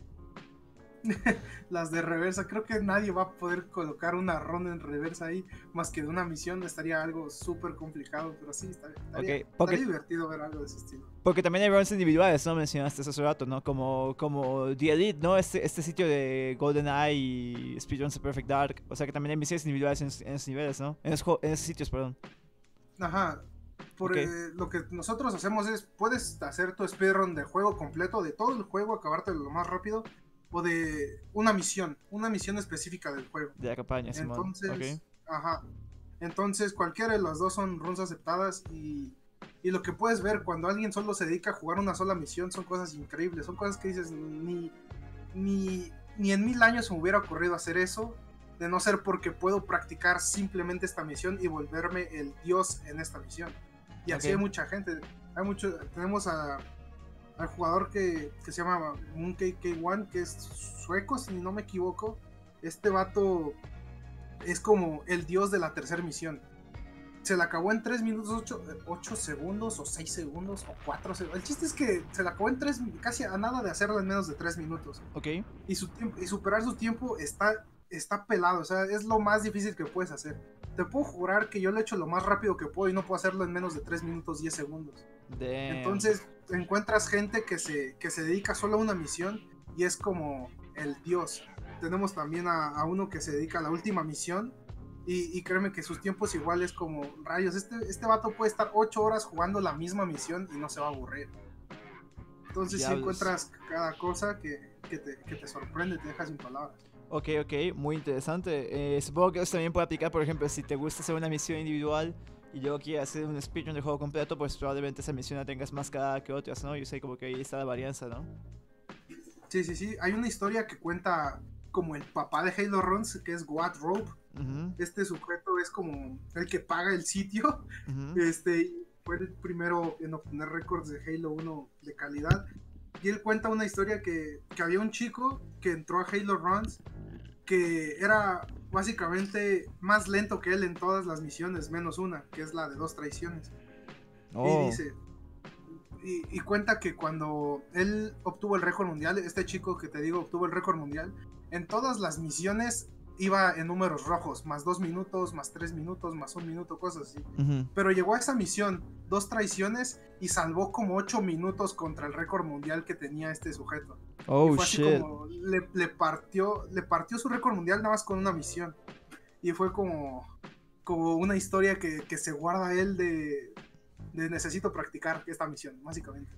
Las de reversa, creo que nadie va a poder colocar una ronda en reversa ahí más que de una misión. Estaría algo súper complicado, pero sí, estaría, estaría, okay, porque, estaría divertido ver algo de ese estilo. Porque también hay runs individuales, ¿no? Mencionaste eso hace rato, ¿no? Como, como The Elite, ¿no? Este, este sitio de GoldenEye y Speedruns de Perfect Dark. O sea que también hay misiones individuales en, en esos niveles, ¿no? En esos, en esos sitios, perdón. Ajá. Por, okay. eh, lo que nosotros hacemos es, puedes hacer tu speedrun de juego completo, de todo el juego, acabártelo lo más rápido, o de una misión, una misión específica del juego. De la campaña, Simón. Entonces, okay. Ajá. Entonces, cualquiera de las dos son runs aceptadas y, y lo que puedes ver cuando alguien solo se dedica a jugar una sola misión son cosas increíbles, son cosas que dices, ni, ni, ni en mil años me hubiera ocurrido hacer eso, de no ser porque puedo practicar simplemente esta misión y volverme el dios en esta misión. Y así okay. hay mucha gente, hay mucho, tenemos a, al jugador que, que se llama Mooncake K uno, que es sueco, si no me equivoco. Este vato es como el dios de la tercera misión. Se la acabó en tres minutos ocho segundos, o seis segundos, o cuatro segundos. El chiste es que se la acabó en tres, casi a nada de hacerlo en menos de tres minutos. Ok. Y, su tiempo, y superar su tiempo está, está pelado, o sea, es lo más difícil que puedes hacer. Te puedo jurar que yo lo he hecho lo más rápido que puedo y no puedo hacerlo en menos de tres minutos diez segundos. Damn. Entonces encuentras gente que se, que se dedica solo a una misión y es como el dios. Tenemos también a, a uno que se dedica a la última misión y, y créeme que sus tiempos igual es como rayos, este, este vato puede estar ocho horas jugando la misma misión y no se va a aburrir. Entonces si sí encuentras cada cosa que, que, te, que te sorprende, te deja sin palabras. Ok, ok, muy interesante. Eh, supongo que eso también puede aplicar, por ejemplo, si te gusta hacer una misión individual y luego quieres hacer un speedrun del juego completo, pues probablemente esa misión la tengas más cada que otras, ¿no? Yo sé como que ahí está la varianza, ¿no? Sí, sí, sí. Hay una historia que cuenta como el papá de Halo Runs, que es Watt Rope. Uh-huh. Este sujeto es como el que paga el sitio. Uh-huh. Este fue el primero en obtener récords de Halo uno de calidad. Y él cuenta una historia que, que había un chico que entró a Halo Runs que era básicamente más lento que él en todas las misiones, menos una, que es la de dos traiciones. Oh. Y dice, y, y cuenta que cuando él obtuvo el récord mundial, este chico que te digo obtuvo el récord mundial, en todas las misiones iba en números rojos, más dos minutos, más tres minutos, más un minuto, cosas así. Uh-huh. Pero llegó a esa misión, dos traiciones, y salvó como ocho minutos contra el récord mundial que tenía este sujeto. Oh, y fue así shit. Como le, le, partió, le partió su récord mundial nada más con una misión. Y fue como, como una historia que, que se guarda él de, de necesito practicar esta misión, básicamente.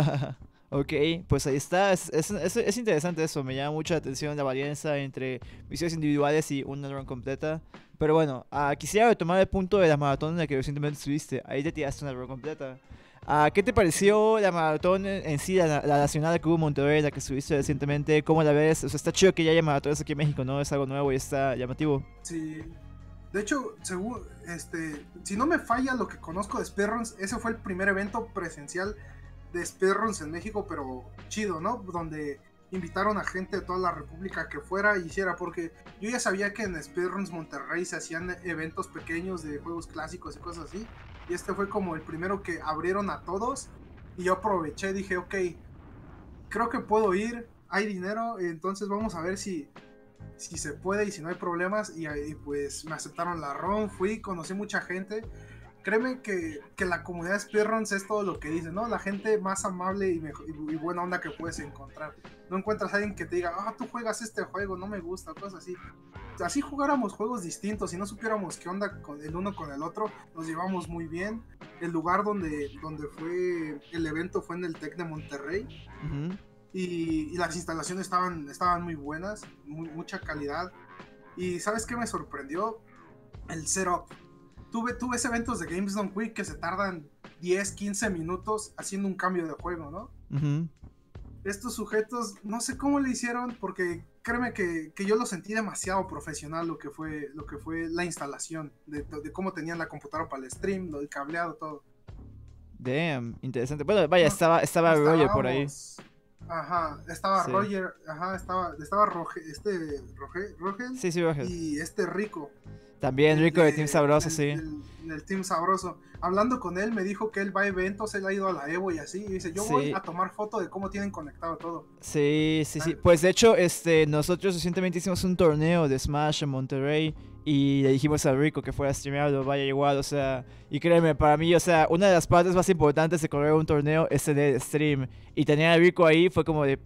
Ok, pues ahí está, es, es, es, es interesante eso, me llama mucho la atención la varianza entre misiones individuales y una run completa. Pero bueno, uh, quisiera retomar el punto de la maratón en la que recientemente estuviste, ahí te tiraste una run completa. Uh, ¿Qué te pareció la maratón en, en sí, la, la nacional que hubo en Monterrey, la que estuviste recientemente? ¿Cómo la ves? O sea, está chido que ya haya maratones aquí en México, ¿no? Es algo nuevo y está llamativo. Sí, de hecho, según, este, si no me falla lo que conozco de speedruns, ese fue el primer evento presencial de speedruns en México, pero chido, ¿no? Donde invitaron a gente de toda la república que fuera y hiciera, porque yo ya sabía que en Speedruns Monterrey se hacían eventos pequeños de juegos clásicos y cosas así, y este fue como el primero que abrieron a todos, y yo aproveché, dije, ok, creo que puedo ir, hay dinero, entonces vamos a ver si, si se puede y si no hay problemas, y, y pues me aceptaron la run, fui, conocí mucha gente. Créeme que, que la comunidad de speedruns es todo lo que dice, ¿no? La gente más amable y, mejor, y, y buena onda que puedes encontrar. No encuentras a alguien que te diga, ah, tú juegas este juego, no me gusta, cosas así. Así jugáramos juegos distintos y no supiéramos qué onda con el uno con el otro, nos llevamos muy bien. El lugar donde, donde fue el evento fue en el TEC de Monterrey. Uh-huh. y, y las instalaciones estaban, estaban muy buenas, muy, mucha calidad. Y ¿sabes qué me sorprendió? El setup. Tuve, tuve eventos de Games Done Quick que se tardan diez, quince minutos haciendo un cambio de juego, ¿no? Uh-huh. Estos sujetos, no sé cómo le hicieron, porque créeme que, que yo lo sentí demasiado profesional lo que fue, lo que fue la instalación, de, de cómo tenían la computadora para el stream, lo del cableado, todo. Damn, interesante. Bueno, vaya, no, estaba, estaba no Roger por ahí. Ajá, estaba sí. Roger, ajá, estaba, estaba Roger, este, Roger, Roger, sí, sí, Roger. Y este Rico. También Rico de, de Team Sabroso, el, sí. El, el, el Team Sabroso. Hablando con él, me dijo que él va a eventos, él ha ido a la Evo y así. Y dice, yo sí. voy a tomar foto de cómo tienen conectado todo. Sí, sí, sí. Pues de hecho, este, nosotros recientemente hicimos un torneo de Smash en Monterrey. Y le dijimos a Rico que fuera a streamearlo, vaya igual, o sea. Y créeme, para mí, o sea, una de las partes más importantes de correr un torneo es tener stream. Y tener a Rico ahí fue como de...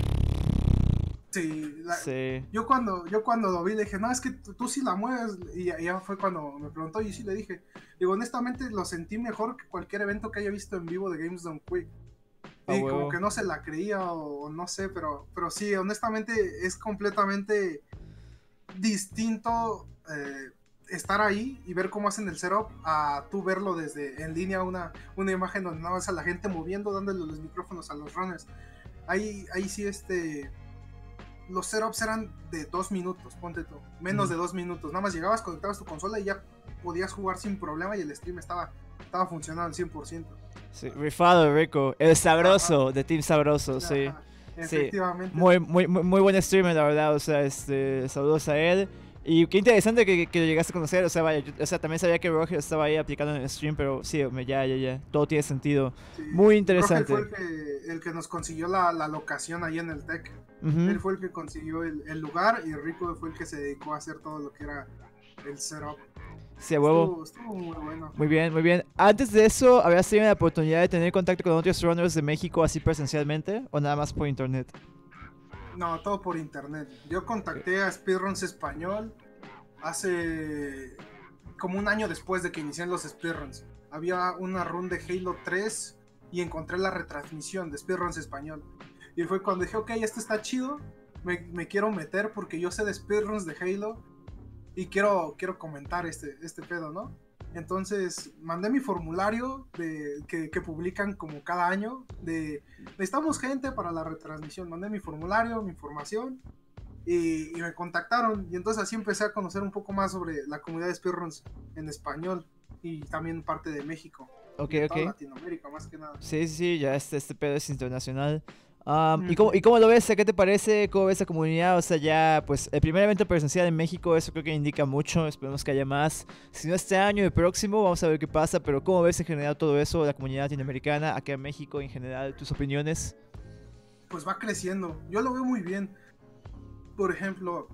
Sí, la, sí, yo cuando yo cuando lo vi le dije, no, es que tú, tú sí la mueves, y ya fue cuando me preguntó y sí le dije, digo, honestamente lo sentí mejor que cualquier evento que haya visto en vivo de Games Done Quick. Y oh, como que no se la creía o, o no sé, pero, pero sí, honestamente es completamente distinto eh, estar ahí y ver cómo hacen el setup a tú verlo desde en línea, una, una imagen donde nada más a la gente moviendo, dándole los micrófonos a los runners. Ahí, ahí sí este... los setups eran de dos minutos, ponte tú, menos mm. de dos minutos, nada más llegabas, conectabas tu consola y ya podías jugar sin problema y el stream estaba, estaba funcionando al cien por ciento. Sí, rifado, Rico, el sabroso, ajá, de Team Sabroso, ajá, sí. Efectivamente. Sí. Muy, muy, muy buen streamer, la verdad, o sea, este, saludos a él. Y qué interesante que, que lo llegaste a conocer, o sea, vaya, yo, o sea, también sabía que Roger estaba ahí aplicando en el stream, pero sí, ya, ya, ya, todo tiene sentido. Sí, muy interesante. Roger fue el que, el que nos consiguió la, la locación ahí en el TEC. Uh-huh. Él fue el que consiguió el, el lugar y Rico fue el que se dedicó a hacer todo lo que era el setup. Sí, a huevo. Estuvo, estuvo muy bueno. Muy bien, muy bien. Antes de eso, ¿habías tenido la oportunidad de tener contacto con otros runners de México así presencialmente o nada más por internet? No, todo por internet. Yo contacté a Speedruns Español hace como un año después de que inician los Speedruns. Había una run de Halo tres y encontré la retransmisión de Speedruns Español. Y fue cuando dije, ok, esto está chido, me, me quiero meter porque yo sé de speedruns de Halo y quiero, quiero comentar este, este pedo, ¿no? Entonces mandé mi formulario de, que, que publican como cada año de necesitamos gente para la retransmisión. Mandé mi formulario, mi información y, y me contactaron. Y entonces así empecé a conocer un poco más sobre la comunidad de speedruns en español y también parte de México. Ok, de ok. toda Latinoamérica más que nada. Sí, sí, sí, ya este, este pedo es internacional. Um, ¿y, cómo, ¿Y cómo lo ves? ¿Qué te parece? ¿Cómo ves la comunidad? O sea, ya, pues, el primer evento presencial en México, eso creo que indica mucho. Esperemos que haya más. Si no este año, el próximo, vamos a ver qué pasa. Pero ¿cómo ves en general todo eso, la comunidad latinoamericana, acá en México en general? ¿Tus opiniones? Pues va creciendo. Yo lo veo muy bien. Por ejemplo,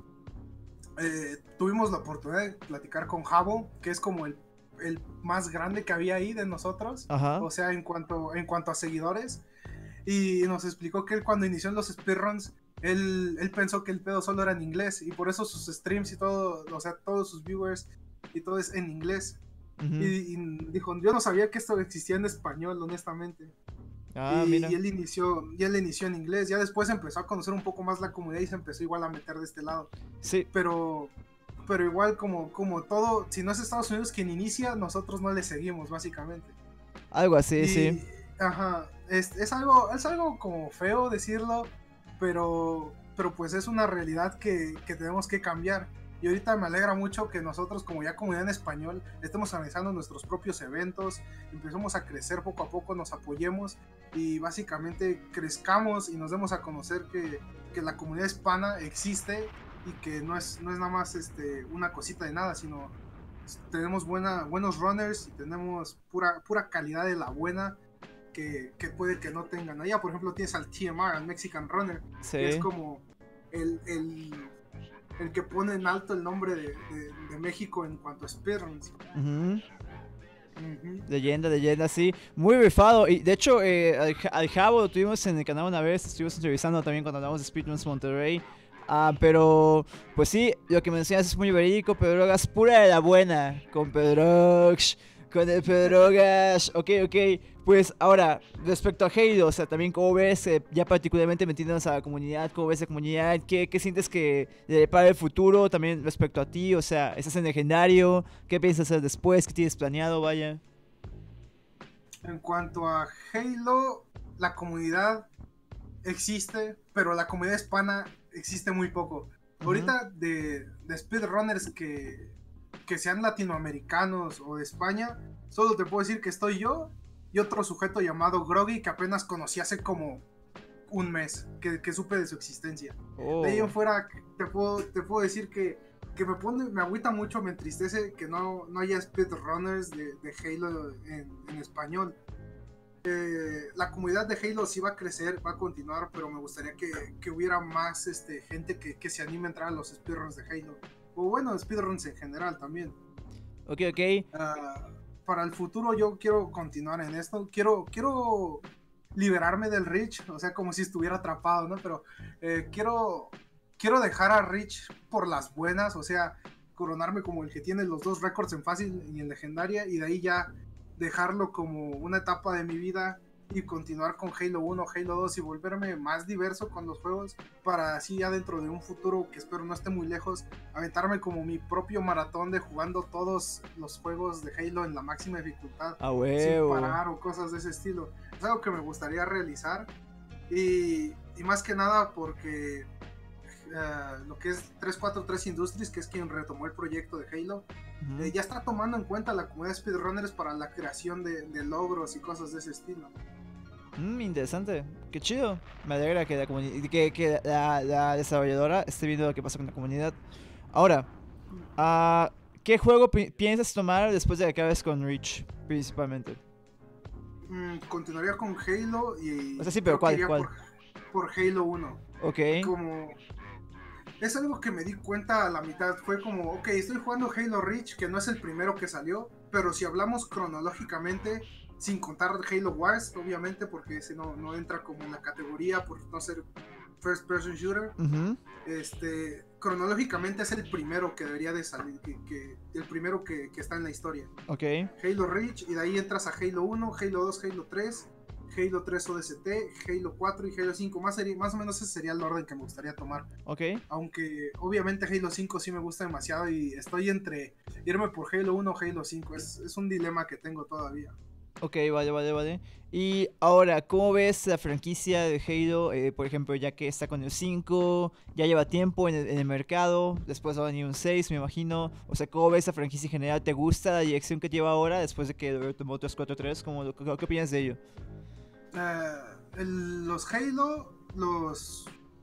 eh, tuvimos la oportunidad de platicar con Jabo, que es como el, el más grande que había ahí de nosotros. Ajá. O sea, en cuanto, en cuanto a seguidores. Y nos explicó que él cuando inició en los speedruns, él, él pensó que el pedo solo era en inglés. Y por eso sus streams y todo, o sea, todos sus viewers y todo es en inglés. Uh-huh. Y, y dijo, yo no sabía que esto existía en español, honestamente. Ah, y, mira. y él inició y él inició en inglés. Ya después empezó a conocer un poco más la comunidad y se empezó igual a meter de este lado. Sí. Pero, pero igual como, como todo, si no es Estados Unidos quien inicia, nosotros no le seguimos, básicamente. Algo así, y, sí. Ajá, es, es, algo, es algo como feo decirlo, pero, pero pues es una realidad que, que tenemos que cambiar. Y ahorita me alegra mucho que nosotros, como ya comunidad en español, estemos organizando nuestros propios eventos, empezamos a crecer poco a poco, nos apoyemos y básicamente crezcamos y nos demos a conocer que, que la comunidad hispana existe y que no es, no es nada más este, una cosita de nada, sino tenemos buena, buenos runners y tenemos pura, pura calidad de la buena que, que puede que no tengan. Allá, por ejemplo, tienes al T M R, al Mexican Runner, sí. que es como el... el el que pone en alto el nombre de, de, de México en cuanto a speedruns. Uh-huh. Uh-huh. Leyenda, leyenda, sí. Muy rifado. Y de hecho, eh, al, al Jabo lo tuvimos en el canal una vez. Estuvimos entrevistando también cuando hablamos de Speedruns Monterrey. Uh, pero, pues sí, lo que me enseñas es muy verídico. Pedrogas, pura de la buena. Con Pedrox. Con el Pedrogas. Ok, ok. Pues ahora, respecto a Halo, o sea, también cómo ves, eh, ya particularmente metiéndonos a la comunidad, cómo ves la comunidad, qué, qué sientes que le depara el futuro, también respecto a ti, o sea, estás en legendario, qué piensas hacer después, qué tienes planeado, vaya. En cuanto a Halo, la comunidad existe, pero la comunidad hispana existe muy poco. Uh-huh. Ahorita de, de speedrunners que, que sean latinoamericanos o de España, solo te puedo decir que estoy yo y otro sujeto llamado Groggy que apenas conocí hace como un mes, que, que supe de su existencia. Oh. De ahí en fuera te puedo, te puedo decir que, que me pone, me agüita mucho, me entristece que no, no haya speedrunners de, de Halo en, en español. Eh, la comunidad de Halo sí va a crecer, va a continuar, pero me gustaría que, que hubiera más este, gente que, que se anime a entrar a los speedruns de Halo. O bueno, speedruns en general también. Ok, ok. Uh, para el futuro yo quiero continuar en esto, quiero, quiero liberarme del Reach, o sea, como si estuviera atrapado, ¿no? Pero eh, quiero, quiero dejar a Reach por las buenas, o sea, coronarme como el que tiene los dos récords en fácil y en legendaria, y de ahí ya dejarlo como una etapa de mi vida y continuar con Halo uno, Halo dos y volverme más diverso con los juegos para así ya dentro de un futuro que espero no esté muy lejos, aventarme como mi propio maratón de jugando todos los juegos de Halo en la máxima dificultad ah, sin parar o cosas de ese estilo. Es algo que me gustaría realizar y, y más que nada porque uh, lo que es tres cuatro tres Industries, que es quien retomó el proyecto de Halo, uh-huh. eh, ya está tomando en cuenta la comunidad de speedrunners para la creación de, de logros y cosas de ese estilo. Mm, interesante, qué chido. Me alegra que la, comuni- que, que la, la desarrolladora esté viendo lo que pasa con la comunidad. Ahora, uh, ¿qué juego pi- piensas tomar después de que acabes con Reach, principalmente? Mm, continuaría con Halo y... O sea, sí, pero ¿cuál? ¿cuál? Por, por Halo uno. Ok. Como... Es algo que me di cuenta a la mitad, fue como, ok, estoy jugando Halo Reach, que no es el primero que salió, pero si hablamos cronológicamente, sin contar Halo Wars, obviamente, porque ese no, no entra como en la categoría por no ser first person shooter, uh-huh. este, cronológicamente es el primero que debería de salir, que, que, el primero que, que está en la historia. Ok. Halo Reach, y de ahí entras a Halo uno, Halo dos, Halo tres, Halo tres O D S T, Halo cuatro y Halo cinco, más, sería, más o menos ese sería el orden que me gustaría tomar. Ok. Aunque obviamente Halo cinco sí me gusta demasiado y estoy entre irme por Halo uno o Halo cinco, es, es un dilema que tengo todavía. Ok, vale, vale, vale. Y ahora, ¿cómo ves la franquicia de Halo? Eh, por ejemplo, ya que está con el cinco, ya lleva tiempo en el, en el mercado, después va a venir un seis, me imagino. O sea, ¿cómo ves la franquicia en general? ¿Te gusta la dirección que lleva ahora después de que retomó tres cuatro tres? ¿Cómo, qué, ¿Qué opinas de ello? Uh, el, los Halo los,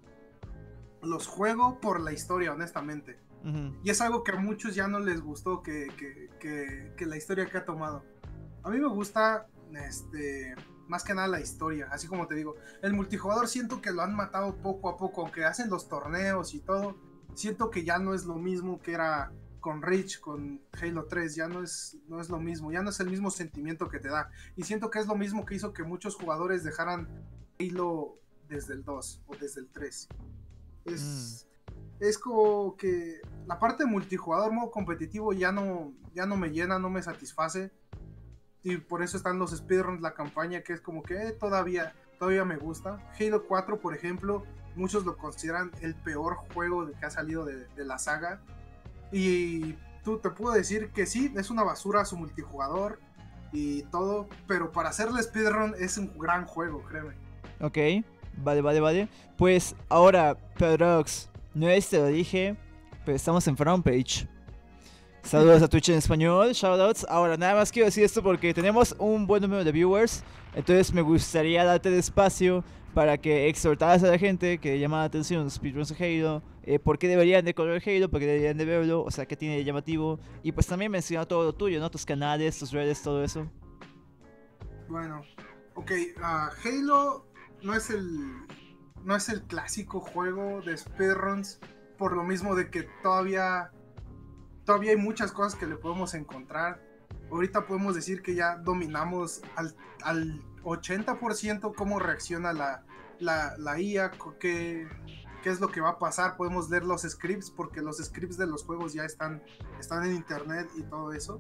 los juego por la historia, honestamente. Uh-huh. Y es algo que a muchos ya no les gustó, que, que, que, que la historia que ha tomado. A mí me gusta, este, más que nada la historia, así como te digo. El multijugador siento que lo han matado poco a poco, aunque hacen los torneos y todo. Siento que ya no es lo mismo que era con Reach, con Halo tres, ya no es, no es lo mismo, ya no es el mismo sentimiento que te da. Y siento que es lo mismo que hizo que muchos jugadores dejaran Halo desde el dos o desde el tres. Es, mm. es como que la parte de multijugador, modo competitivo, ya no, ya no me llena, no me satisface. Y por eso están los speedruns, la campaña, que es como que eh, todavía, todavía me gusta. Halo cuatro, por ejemplo, muchos lo consideran el peor juego que ha salido de, de la saga. Y tú te puedo decir que sí, es una basura su multijugador y todo, pero para hacerle speedrun es un gran juego, créeme. Ok, vale, vale, vale. Pues ahora, Pedrox, no es te lo dije, pero estamos en Frontpage. Saludos a Twitch en español, shoutouts. Ahora, nada más quiero decir esto porque tenemos un buen número de viewers, entonces me gustaría darte el espacio para que exhortaras a la gente que llama la atención speedruns de Halo, eh, por qué deberían de correr Halo, por qué deberían de verlo, o sea, qué tiene de llamativo, y pues también mencionar todo lo tuyo, ¿no? Tus canales, tus redes, todo eso. Bueno, ok, uh, Halo no es el no es el clásico juego de speedruns, por lo mismo de que todavía todavía hay muchas cosas que le podemos encontrar. Ahorita podemos decir que ya dominamos al, al ochenta por ciento cómo reacciona la, la, la I A, qué, qué es lo que va a pasar. Podemos leer los scripts, porque los scripts de los juegos ya están, están en internet y todo eso.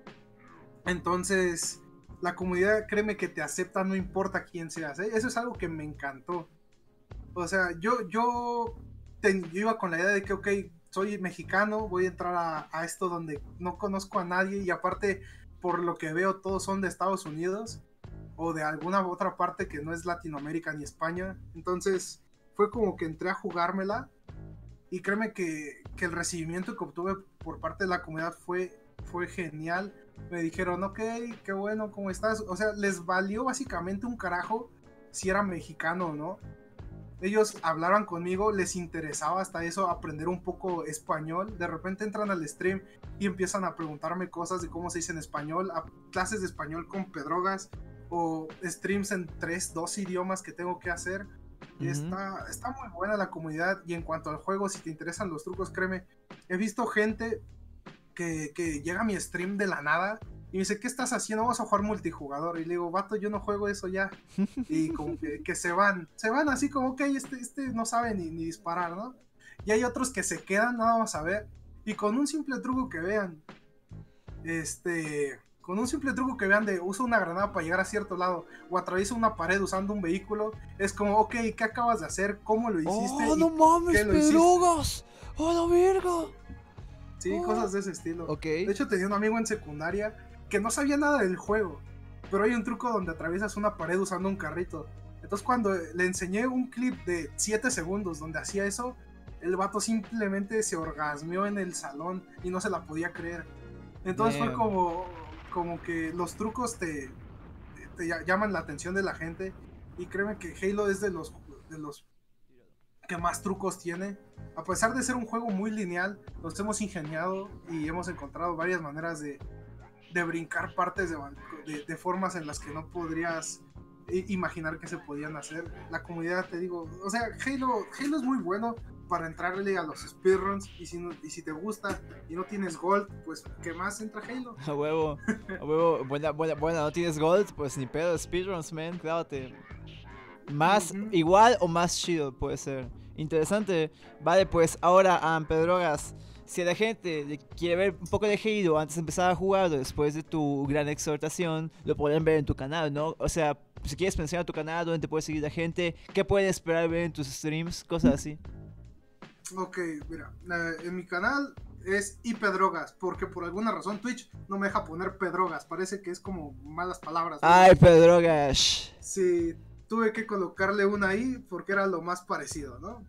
Entonces, la comunidad, créeme que te acepta, no importa quién seas, ¿eh? Eso es algo que me encantó. O sea, yo, yo, ten, yo iba con la idea de que, ok, soy mexicano, voy a entrar a, a esto donde no conozco a nadie, y aparte, por lo que veo, todos son de Estados Unidos o de alguna otra parte que no es Latinoamérica ni España. Entonces fue como que entré a jugármela, y créeme que, que el recibimiento que obtuve por parte de la comunidad fue, fue genial. Me dijeron, ok, qué bueno, ¿cómo estás? O sea, les valió básicamente un carajo si era mexicano o no. Ellos hablaban conmigo, les interesaba hasta eso, aprender un poco español. De repente entran al stream y empiezan a preguntarme cosas de cómo se dice en español, a clases de español con Pedrogas, o streams en tres, dos idiomas que tengo que hacer. Uh-huh. Está, está muy buena la comunidad. Y en cuanto al juego, si te interesan los trucos, créeme, he visto gente que, que llega a mi stream de la nada y me dice, ¿qué estás haciendo? Vamos a jugar multijugador. Y le digo, vato, yo no juego eso ya. Y como que, que se van, se van así como, ok, este, este no sabe ni, ni disparar, ¿no? Y hay otros que se quedan, nada más a ver. Y con un simple truco que vean, este, con un simple truco que vean de uso una granada para llegar a cierto lado, o atravieso una pared usando un vehículo, es como, ok, ¿qué acabas de hacer? ¿Cómo lo hiciste? ¡Oh, no mames, Pedrogas! ¡Oh, la verga! Sí, oh. Cosas de ese estilo. Okay. De hecho, tenía un amigo en secundaria que no sabía nada del juego, pero hay un truco donde atraviesas una pared usando un carrito. Entonces cuando le enseñé un clip de siete segundos donde hacía eso, el vato simplemente se orgasmeó en el salón y no se la podía creer. Entonces Damn. fue como, como que los trucos te, te llaman la atención de la gente, y créeme que Halo es de los, de los que más trucos tiene. A pesar de ser un juego muy lineal, los hemos ingeniado y hemos encontrado varias maneras de de brincar partes de, de, de formas en las que no podrías imaginar que se podían hacer. La comunidad, te digo, o sea, Halo, Halo es muy bueno para entrarle a los speedruns, y si, no, y si te gusta y no tienes gold, pues ¿qué más? Entra Halo. A huevo, a huevo, buena, buena, buena, no tienes gold, pues ni pedo, speedruns, man, clávate. Más, uh-huh. igual o más chido puede ser. Interesante. Vale, pues ahora, um, Pedrogas, si la gente quiere ver un poco de Halo antes de empezar a jugar, después de tu gran exhortación, lo pueden ver en tu canal, ¿no? O sea, si quieres mencionar tu canal, donde te puede seguir la gente, qué pueden esperar ver en tus streams, cosas así. Ok, mira, uh, en mi canal es iPedrogas, porque por alguna razón Twitch no me deja poner Pedrogas, parece que es como malas palabras, ¿no? Ay, Pedrogas. Sí, tuve que colocarle una I porque era lo más parecido, ¿no?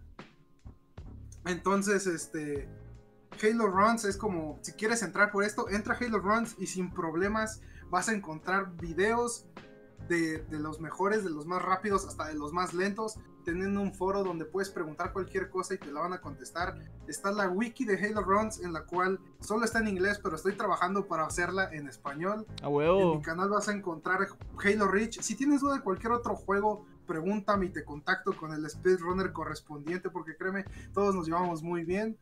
Entonces, este... Halo Runs es como, si quieres entrar por esto, entra a Halo Runs y sin problemas vas a encontrar videos de, de los mejores, de los más rápidos hasta de los más lentos. tienen un foro donde puedes preguntar cualquier cosa y te la van a contestar. Está la wiki de Halo Runs, en la cual solo está en inglés, pero estoy trabajando para hacerla en español. A huevo. En mi canal vas a encontrar Halo Reach. Si tienes duda de cualquier otro juego, pregúntame y te contacto con el speedrunner correspondiente, porque créeme, todos nos llevamos muy bien.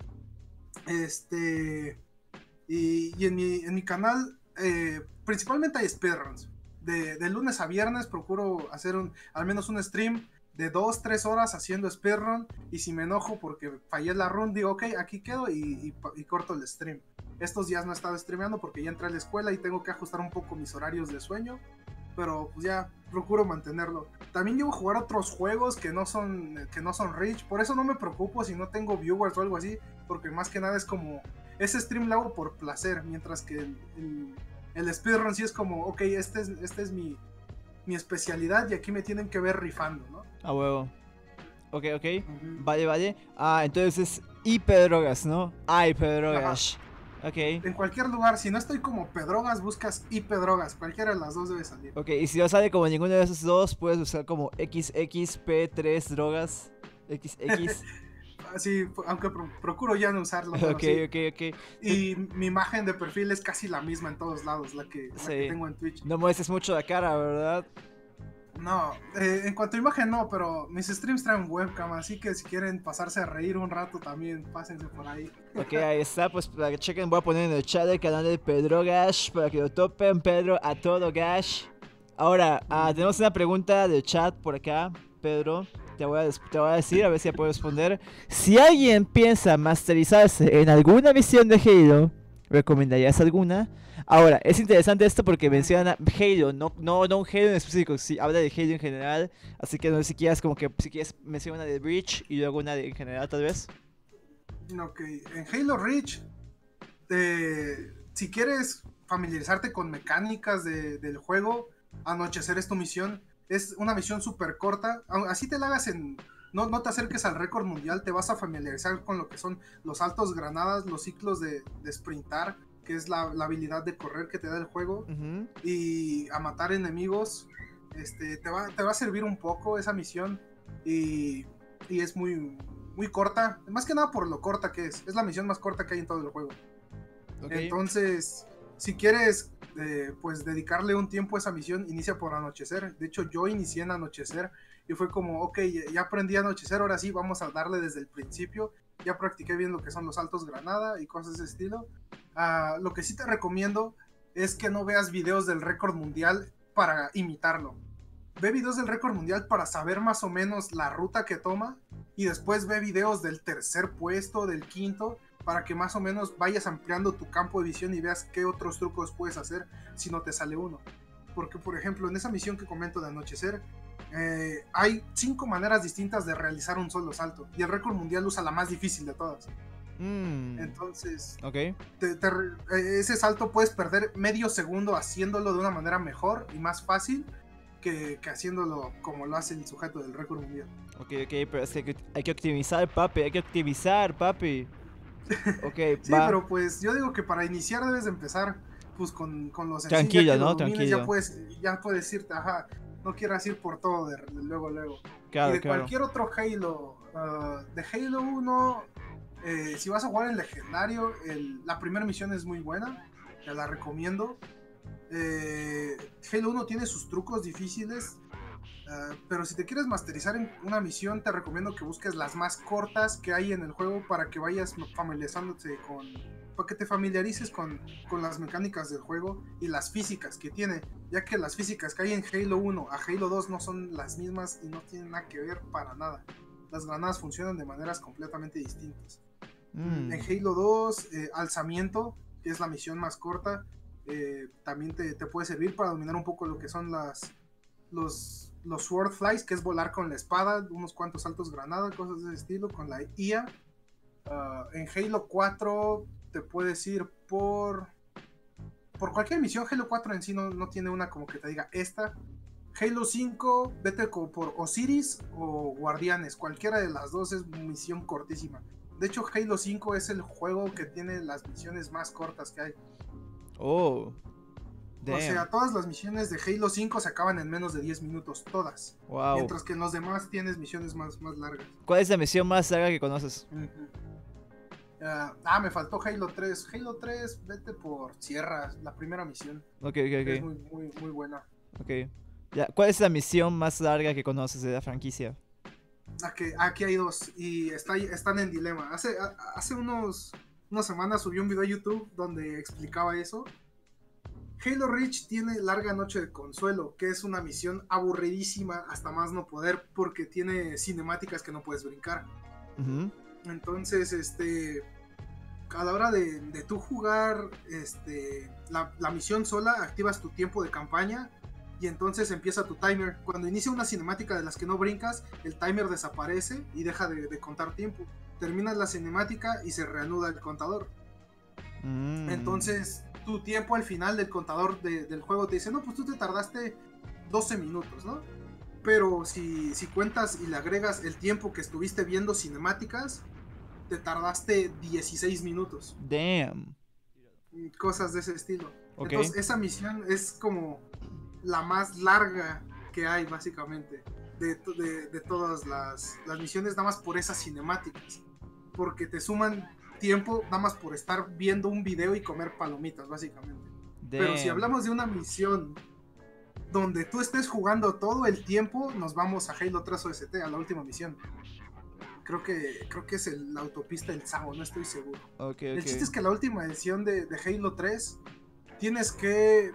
Este... Y, y en, mi, en mi canal, eh, principalmente hay speedruns. De, de lunes a viernes procuro hacer un, al menos un stream de dos tres horas haciendo speedrun, y si me enojo porque fallé la run, digo ok, aquí quedo y, y, y corto el stream. Estos días no he estado streameando porque ya entré a la escuela y tengo que ajustar un poco mis horarios de sueño, pero pues ya procuro mantenerlo. También llevo a jugar otros juegos que no son que no son Reach, por eso no me preocupo si no tengo viewers o algo así, porque más que nada es como, ese stream lo hago por placer, mientras que el, el, el speedrun sí es como, ok, este es, este es mi, mi especialidad y aquí me tienen que ver rifando, ¿no? A huevo. Ok, ok. Uh-huh. Vale, vale. Ah, entonces I P drogas, ¿no? I P drogas. Ok. En cualquier lugar, si no estoy como Pedrogas, buscas I P drogas, cualquiera de las dos debe salir. Ok, y si no sale como ninguno de esos dos, puedes usar como X X P tres drogas. X X. Sí, aunque pro procuro ya no usarlo. Ok, sí. ok, ok. Y mi imagen de perfil es casi la misma en todos lados, la que, la Sí. que tengo en Twitch. No muestres mucho la cara, ¿verdad? No, eh, en cuanto a imagen no, pero mis streams traen webcam, así que si quieren pasarse a reír un rato también, pásense por ahí. Ok, ahí está, pues para que chequen, voy a poner en el chat el canal de Pedro Gash, para que lo topen, Pedro a todo Gash. Ahora, uh, tenemos una pregunta del chat por acá, Pedro, te voy, a, te voy a decir, a ver si ya puedo responder. Si alguien piensa masterizarse en alguna misión de Halo, ¿recomendarías alguna? Ahora, es interesante esto porque menciona Halo, no, no, no un Halo en específico, sí, habla de Halo en general, así que no sé si quieres como que, si quieres mencionar una de Breach y luego una de en general tal vez. Ok, en Halo Reach, eh, si quieres familiarizarte con mecánicas de, del juego, Anochecer es tu misión. Es una misión súper corta, así te la hagas en... No, no te acerques al récord mundial, te vas a familiarizar con lo que son los saltos granadas, los ciclos de, de sprintar, que es la, la habilidad de correr que te da el juego, Uh-huh. y a matar enemigos. Este, te, va, te va a servir un poco esa misión, y, y es muy, muy corta, más que nada por lo corta que es. Es la misión más corta que hay en todo el juego. Okay. Entonces, si quieres eh, pues dedicarle un tiempo a esa misión, inicia por Anochecer. De hecho, yo inicié en Anochecer y fue como, ok, ya aprendí a Anochecer, ahora sí vamos a darle desde el principio. Ya practiqué bien lo que son los saltos granada y cosas de ese estilo. Uh, lo que sí te recomiendo es que no veas videos del récord mundial para imitarlo. Ve videos del récord mundial para saber más o menos la ruta que toma, y después ve videos del tercer puesto, del quinto, para que más o menos vayas ampliando tu campo de visión y veas qué otros trucos puedes hacer si no te sale uno. Porque, por ejemplo, en esa misión que comento de Anochecer, eh, hay cinco maneras distintas de realizar un solo salto, y el récord mundial usa la más difícil de todas. Mm. Entonces, okay. te, te, ese salto puedes perder medio segundo haciéndolo de una manera mejor y más fácil que, que haciéndolo como lo hace el sujeto del récord mundial. Ok, ok, pero es que hay que optimizar, papi, hay que optimizar, papi. Okay, sí, va. pero pues yo digo que para iniciar debes de empezar pues con, con los sencillos. Tranquilo, ¿no? Tranquilo. Ya puedes, ya puedes irte, ajá, no quieras ir por todo de, de luego, luego. Claro, y de claro. cualquier otro Halo, uh, de Halo uno, eh, si vas a jugar en legendario, el, la primera misión es muy buena, te la recomiendo. Eh, Halo uno tiene sus trucos difíciles, uh, pero si te quieres masterizar en una misión, te recomiendo que busques las más cortas que hay en el juego para que vayas familiarizándote con, para que te familiarices con, con las mecánicas del juego y las físicas que tiene, ya que las físicas que hay en Halo uno a Halo dos no son las mismas y no tienen nada que ver para nada. Las granadas funcionan de maneras completamente distintas. Mm. En Halo dos, eh, alzamiento, que es la misión más corta, Eh, también te, te puede servir para dominar un poco lo que son las los, los sword flies, que es volar con la espada, unos cuantos saltos granada, cosas de ese estilo, con la I A. Uh, en Halo cuatro te puedes ir por por cualquier misión. Halo cuatro en sí no, no tiene una como que te diga esta. Halo cinco, vete por Osiris o Guardianes, cualquiera de las dos es misión cortísima. De hecho, Halo cinco es el juego que tiene las misiones más cortas que hay. Oh. Damn. O sea, todas las misiones de Halo cinco se acaban en menos de diez minutos, todas. Wow. Mientras que en los demás tienes misiones más, más largas. ¿Cuál es la misión más larga que conoces? Uh-huh. uh, ah, me faltó Halo tres. Halo tres, vete por Sierra, la primera misión. Ok, ok, ok. Es muy, muy, muy buena. Ok. Ya, ¿cuál es la misión más larga que conoces de la franquicia? Aquí, aquí hay dos y está, están en dilema. Hace, a, hace unos, unas semanas subí un video a YouTube donde explicaba eso. Halo Reach tiene Larga Noche de Consuelo, que es una misión aburridísima hasta más no poder porque tiene cinemáticas que no puedes brincar. Uh-huh. Entonces, este, a la hora de, de tú jugar este, la, la misión sola, activas tu tiempo de campaña y entonces empieza tu timer. Cuando inicia una cinemática de las que no brincas, el timer desaparece y deja de, de contar tiempo. Terminas la cinemática y se reanuda el contador. Mm. Entonces, tu tiempo al final del contador de, del juego te dice, no, pues tú te tardaste doce minutos, ¿no? Pero si, si cuentas y le agregas el tiempo que estuviste viendo cinemáticas, te tardaste dieciséis minutos. Damn. Cosas de ese estilo. Okay. Entonces, esa misión es como la más larga que hay, básicamente, de, de, de todas las, las misiones, nada más por esas cinemáticas. Porque te suman tiempo nada más por estar viendo un video y comer palomitas, básicamente. Damn. Pero si hablamos de una misión donde tú estés jugando todo el tiempo, nos vamos a Halo tres O S T, a la última misión. Creo que, creo que es el, la autopista del Samo, no estoy seguro. Okay, el okay. chiste es que la última edición de, de Halo tres tienes que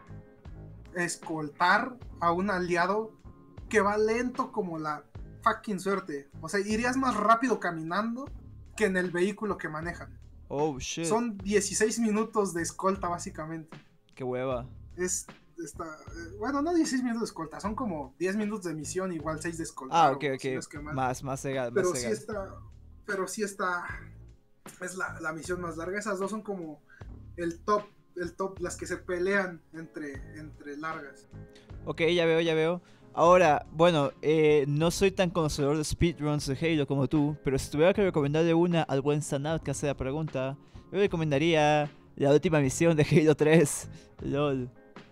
escoltar a un aliado que va lento como la fucking suerte. O sea, irías más rápido caminando que en el vehículo que manejan. Oh, shit. Son dieciséis minutos de escolta, básicamente. Qué hueva. Es, está, eh, bueno, no dieciséis minutos de escolta, son como diez minutos de misión, igual seis de escolta. Ah, ok, ok. Si no es que más, más, más legal, pero más sí legal. está, pero sí está, es la, la misión más larga. Esas dos son como el top, el top, las que se pelean entre, entre largas. Ok, ya veo, ya veo. Ahora, bueno, eh, no soy tan conocedor de speedruns de Halo como tú, pero si tuviera que recomendarle una al buen Sanat que hace la pregunta, yo recomendaría la última misión de Halo tres. LOL.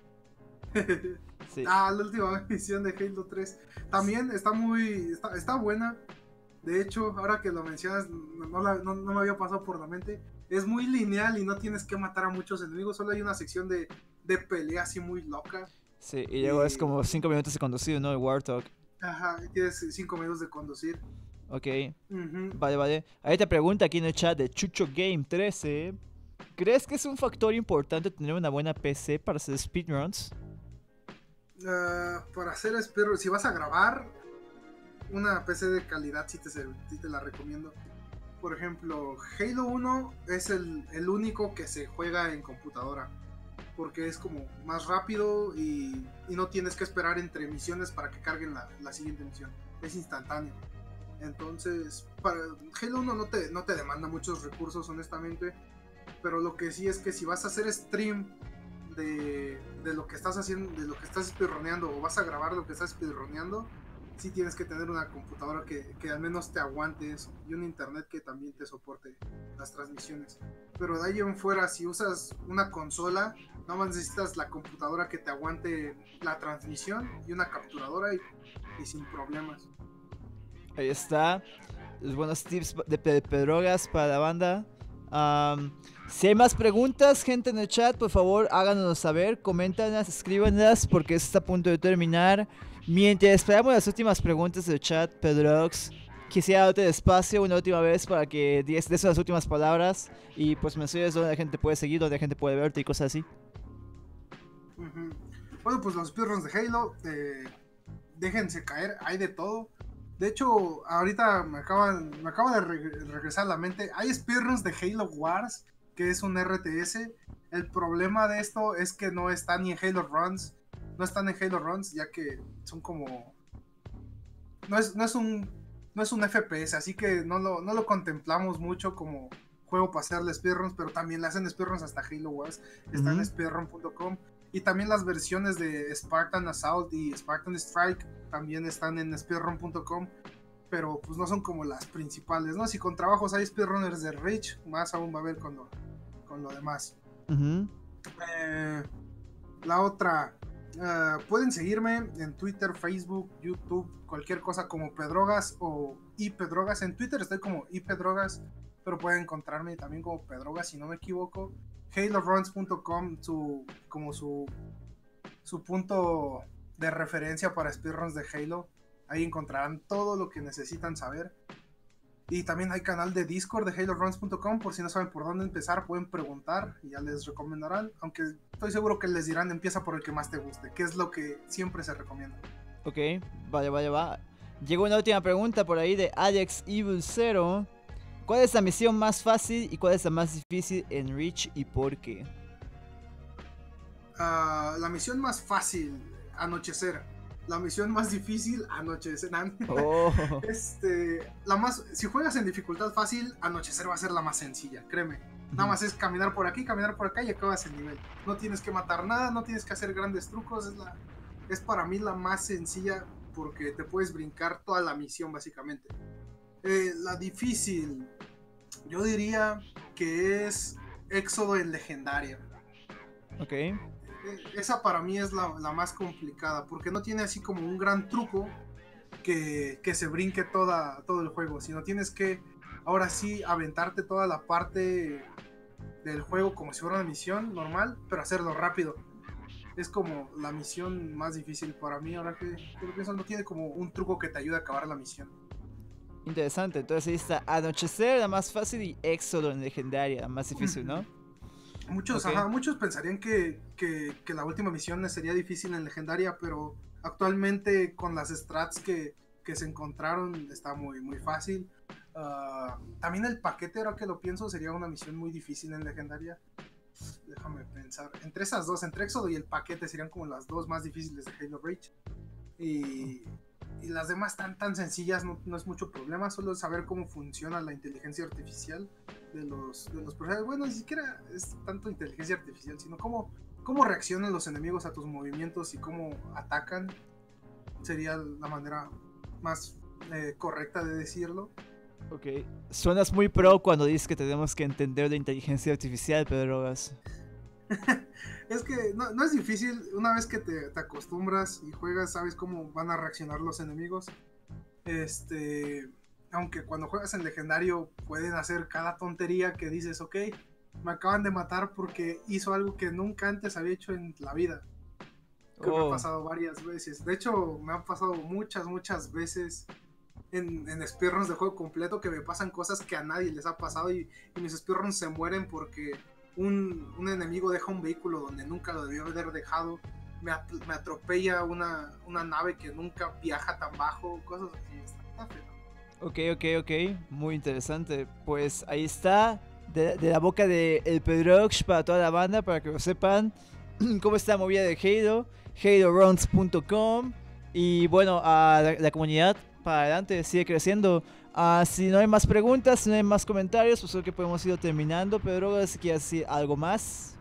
Sí. Ah, la última misión de Halo tres. También está muy, está, está buena. De hecho, ahora que lo mencionas, no, no, la, no, no me había pasado por la mente. Es muy lineal y no tienes que matar a muchos enemigos, solo hay una sección de, de pelea así muy loca. Sí, y luego y... es como cinco minutos de conducir, ¿no? El Warthog. Ajá, tienes cinco minutos de conducir. Ok, uh-huh. Vale, vale. Ahí te pregunta aquí en el chat de Chucho Game trece. ¿Crees que es un factor importante tener una buena P C para hacer speedruns? Uh, para hacer speedruns, si vas a grabar, una P C de calidad sí te, sí te la recomiendo. Por ejemplo, Halo uno es el, el único que se juega en computadora. Porque es como más rápido y, y no tienes que esperar entre misiones para que carguen la, la siguiente misión. Es instantáneo. Entonces, para Halo uno no te, no te demanda muchos recursos, honestamente. Pero lo que sí es que si vas a hacer stream de, de lo que estás haciendo, de lo que estás speedroneando, o vas a grabar lo que estás speedroneando, sí tienes que tener una computadora que, que al menos te aguante eso. Y un internet que también te soporte las transmisiones. Pero de ahí en fuera, si usas una consola, nada más necesitas la computadora que te aguante la transmisión y una capturadora y, y sin problemas. Ahí está. Los buenos tips de pedrogas para la banda. Um, si hay más preguntas, gente en el chat, por favor háganos saber, coméntalas, escríbanlas, porque esto está a punto de terminar. Mientras esperamos las últimas preguntas del chat, Pedrox, quisiera darte espacio una última vez para que des, des las últimas palabras y pues menciones dónde la gente puede seguir, dónde la gente puede verte y cosas así. Uh-huh. Bueno, pues los speedruns de Halo, eh, déjense caer, hay de todo. De hecho, ahorita me acaba, me acaba de re- regresar a la mente, hay speedruns de Halo Wars, que es un R T S. El problema de esto es que no están ni en Halo Runs, no están en Halo Runs, ya que son como... No es, no es un... No es un F P S, así que no lo, no lo contemplamos mucho como juego para hacerle speedruns, pero también le hacen speedruns hasta Halo Wars, está uh-huh. en speedrun punto com. Y también las versiones de Spartan Assault y Spartan Strike también están en speedrun punto com, pero pues no son como las principales, ¿no? Si con trabajos hay speedrunners de Reach, más aún va a haber con lo, con lo demás. Uh-huh. Eh, La otra, uh, pueden seguirme en Twitter, Facebook, YouTube, cualquier cosa como Pedrogas o iPedrogas. En Twitter estoy como iPedrogas, pero pueden encontrarme también como Pedrogas si no me equivoco. Halo Runs punto com, su, como su, su punto de referencia para speedruns de Halo. Ahí encontrarán todo lo que necesitan saber. Y también hay canal de Discord de Halo Runs punto com, por si no saben por dónde empezar, pueden preguntar y ya les recomendarán. Aunque estoy seguro que les dirán, empieza por el que más te guste, que es lo que siempre se recomienda. Ok, vale, vale, va. Llegó una última pregunta por ahí de Alex Evil Zero. ¿Cuál es la misión más fácil y cuál es la más difícil en Reach y por qué? Uh, la misión más fácil, anochecer. La misión más difícil, anochecer. Oh. este, la más, si juegas en dificultad fácil, anochecer va a ser la más sencilla, créeme. Uh-huh. Nada más es caminar por aquí, caminar por acá y acabas el nivel. No tienes que matar nada, no tienes que hacer grandes trucos. Es, la, es para mí la más sencilla porque te puedes brincar toda la misión básicamente. Eh, la difícil, yo diría que es Éxodo en Legendaria. Ok. Esa para mí es la, la más complicada, porque no tiene así como un gran truco que, que se brinque toda, todo el juego, sino tienes que ahora sí aventarte toda la parte del juego como si fuera una misión normal, pero hacerlo rápido. Es como la misión más difícil para mí, ahora que, que lo pienso, no tiene como un truco que te ayude a acabar la misión. Interesante, entonces ahí está Anochecer, la más fácil, y Éxodo en Legendaria, la más difícil, ¿no? Muchos, okay. ajá, muchos pensarían que, que, que la última misión sería difícil en Legendaria, pero actualmente con las strats que, que se encontraron está muy, muy fácil. Uh, también el paquete, ahora que lo pienso, sería una misión muy difícil en Legendaria. Déjame pensar. Entre esas dos, entre Éxodo y el paquete, serían como las dos más difíciles de Halo Reach. Y, y las demás tan, tan sencillas, no, no es mucho problema, solo saber cómo funciona la inteligencia artificial de los, de los personajes. Bueno, ni siquiera es tanto inteligencia artificial, sino cómo, cómo reaccionan los enemigos a tus movimientos y cómo atacan. Sería la manera más eh, correcta de decirlo. Ok, suenas muy pro cuando dices que tenemos que entender la inteligencia artificial, Pedrogas. Es que no, no es difícil, una vez que te, te acostumbras y juegas, sabes cómo van a reaccionar los enemigos. Este... Aunque cuando juegas en Legendario pueden hacer cada tontería que dices, ok, me acaban de matar porque hizo algo que nunca antes había hecho en la vida. Que oh. me ha pasado varias veces. De hecho, me han pasado muchas, muchas veces en, en speedruns de juego completo que me pasan cosas que a nadie les ha pasado y, y mis speedruns se mueren porque un, un enemigo deja un vehículo donde nunca lo debió haber dejado. Me, at me atropella una, una nave que nunca viaja tan bajo, cosas así. Está feo. Ok, ok, ok, muy interesante. Pues ahí está, de, de la boca de El Pedrox para toda la banda, para que lo sepan cómo está la movida de Halo, Halo Runs punto com. Y bueno, a la, la comunidad para adelante sigue creciendo. Uh, si no hay más preguntas, si no hay más comentarios, pues creo que podemos ir terminando. Pedro, si quieres decir algo más.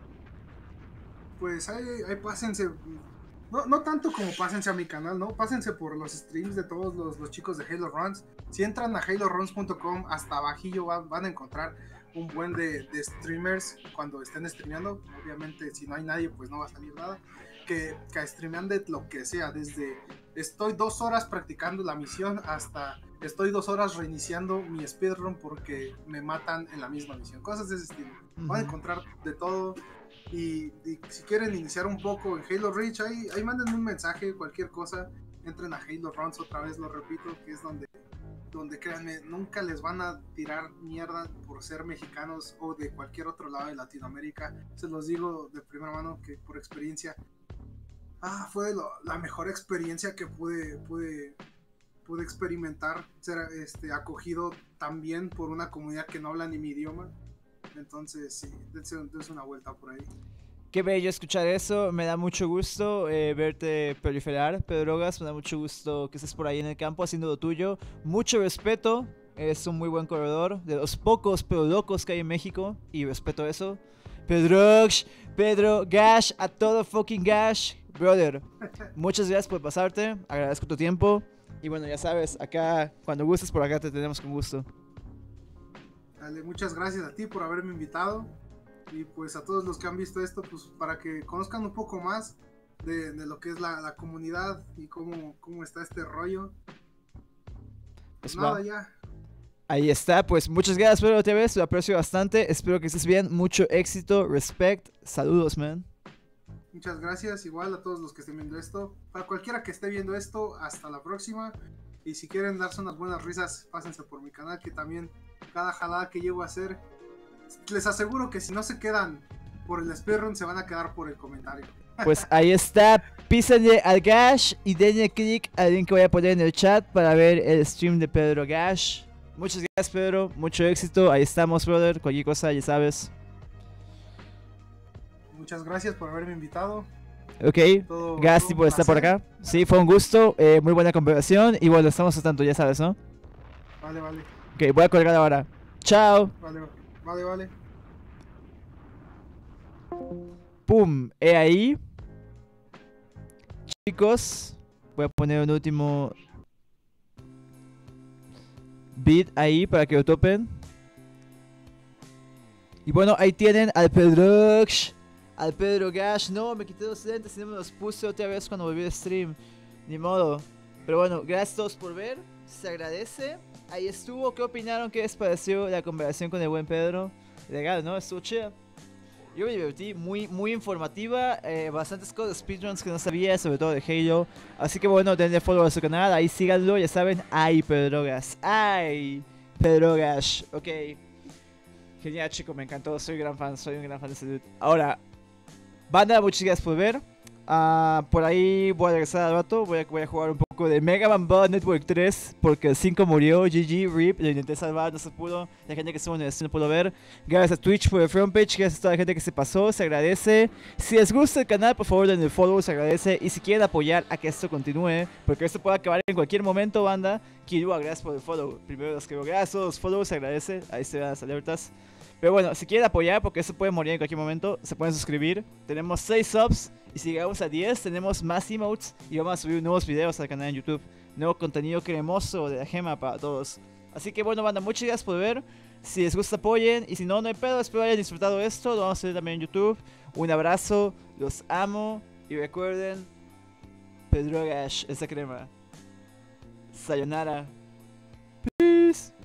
Pues ahí, ahí pásense. No, no tanto como pásense a mi canal, ¿no? Pásense por los streams de todos los, los chicos de Halo Runs. Si entran a Halo Runs punto com, hasta abajillo van, van a encontrar un buen de, de streamers cuando estén streameando. Obviamente, si no hay nadie, pues no va a salir nada. Que, que streamean de lo que sea, desde estoy dos horas practicando la misión hasta estoy dos horas reiniciando mi speedrun porque me matan en la misma misión. Cosas de ese estilo. Uh-huh. Van a encontrar de todo. Y, y si quieren iniciar un poco en Halo Reach, ahí, ahí manden un mensaje, cualquier cosa, entren a Halo Runs, otra vez lo repito, que es donde, donde créanme, nunca les van a tirar mierda por ser mexicanos o de cualquier otro lado de Latinoamérica. Se los digo de primera mano que por experiencia, ah, fue lo, la mejor experiencia que pude, pude, pude experimentar, ser este, acogido también por una comunidad que no habla ni mi idioma. Entonces, sí, dense, dense una vuelta por ahí. Qué bello escuchar eso, me da mucho gusto eh, verte proliferar, Pedrogas, me da mucho gusto que estés por ahí en el campo haciendo lo tuyo. Mucho respeto, eres un muy buen corredor, de los pocos pero locos que hay en México, y respeto eso. Pedrox, Pedro, Gash, a todo fucking Gash, brother, muchas gracias por pasarte, agradezco tu tiempo, y bueno, ya sabes, acá, cuando gustes por acá te tenemos con gusto. Dale, muchas gracias a ti por haberme invitado. Y pues a todos los que han visto esto, pues para que conozcan un poco más de, de lo que es la, la comunidad y cómo, cómo está este rollo. Pues, Pues nada, va. ya. Ahí está, pues muchas gracias por otra vez, lo aprecio bastante, espero que estés bien, mucho éxito, respect, saludos, man. Muchas gracias, igual a todos los que estén viendo esto. Para cualquiera que esté viendo esto, hasta la próxima. Y si quieren darse unas buenas risas, pásense por mi canal, que también cada jalada que llego a hacer, les aseguro que si no se quedan por el speedrun, se van a quedar por el comentario. Pues ahí está, písenle al Gash y denle click al link que voy a poner en el chat para ver el stream de Pedro Gash. Muchas gracias, Pedro, mucho éxito, ahí estamos, brother, cualquier cosa ya sabes. Muchas gracias por haberme invitado. Ok, Todo, Gasti todo por un estar por placer. acá. Sí, fue un gusto, eh, muy buena conversación y bueno, estamos al tanto, ya sabes, ¿no? Vale, vale, Ok, voy a colgar ahora. Chao. vale, vale, vale. Pum, he ahí. Chicos, voy a poner un último beat ahí para que lo topen. Y bueno, ahí tienen al Pedro Al Pedro Gash. No, me quité los lentes y no me los puse otra vez cuando volví al stream. Ni modo. Pero bueno, gracias a todos por ver. Se agradece. Ahí estuvo. ¿Qué opinaron? ¿Qué les pareció la conversación con el buen Pedro? Legal, ¿no? Estuvo chido. Yo me divertí, muy, muy informativa, eh, bastantes cosas, speedruns que no sabía, sobre todo de Halo. Así que bueno, denle follow a su canal, ahí síganlo, ya saben. Ay, Pedrogas, ay, Pedrogas, ok. Genial, chico, me encantó, soy un gran fan, soy un gran fan de ese dude. Ahora, banda, muchas gracias por ver. Uh, por ahí voy a regresar al rato, voy a, voy a jugar un poco de Mega Man Battle Network tres, porque el cinco murió, G G, R I P, lo intenté salvar, no se pudo, la gente que estuvo en el stream no pudo ver. Gracias a Twitch por el frontpage, gracias a toda la gente que se pasó, se agradece. Si les gusta el canal, por favor denle follow, se agradece. Y si quieren apoyar a que esto continúe, porque esto puede acabar en cualquier momento, banda. Kirua, gracias por el follow, primero los que veo, gracias a todos los follows, se agradece, ahí se ven las alertas. Pero bueno, si quieren apoyar, porque eso puede morir en cualquier momento, se pueden suscribir. Tenemos seis subs y si llegamos a diez tenemos más emotes y vamos a subir nuevos videos al canal en YouTube. Nuevo contenido cremoso de la gema para todos. Así que bueno, banda, muchas gracias por ver. Si les gusta, apoyen. Y si no, no hay pedo, espero hayan disfrutado esto. Lo vamos a hacer también en YouTube. Un abrazo, los amo. Y recuerden, Pedro Gash, esa crema. Sayonara. Peace.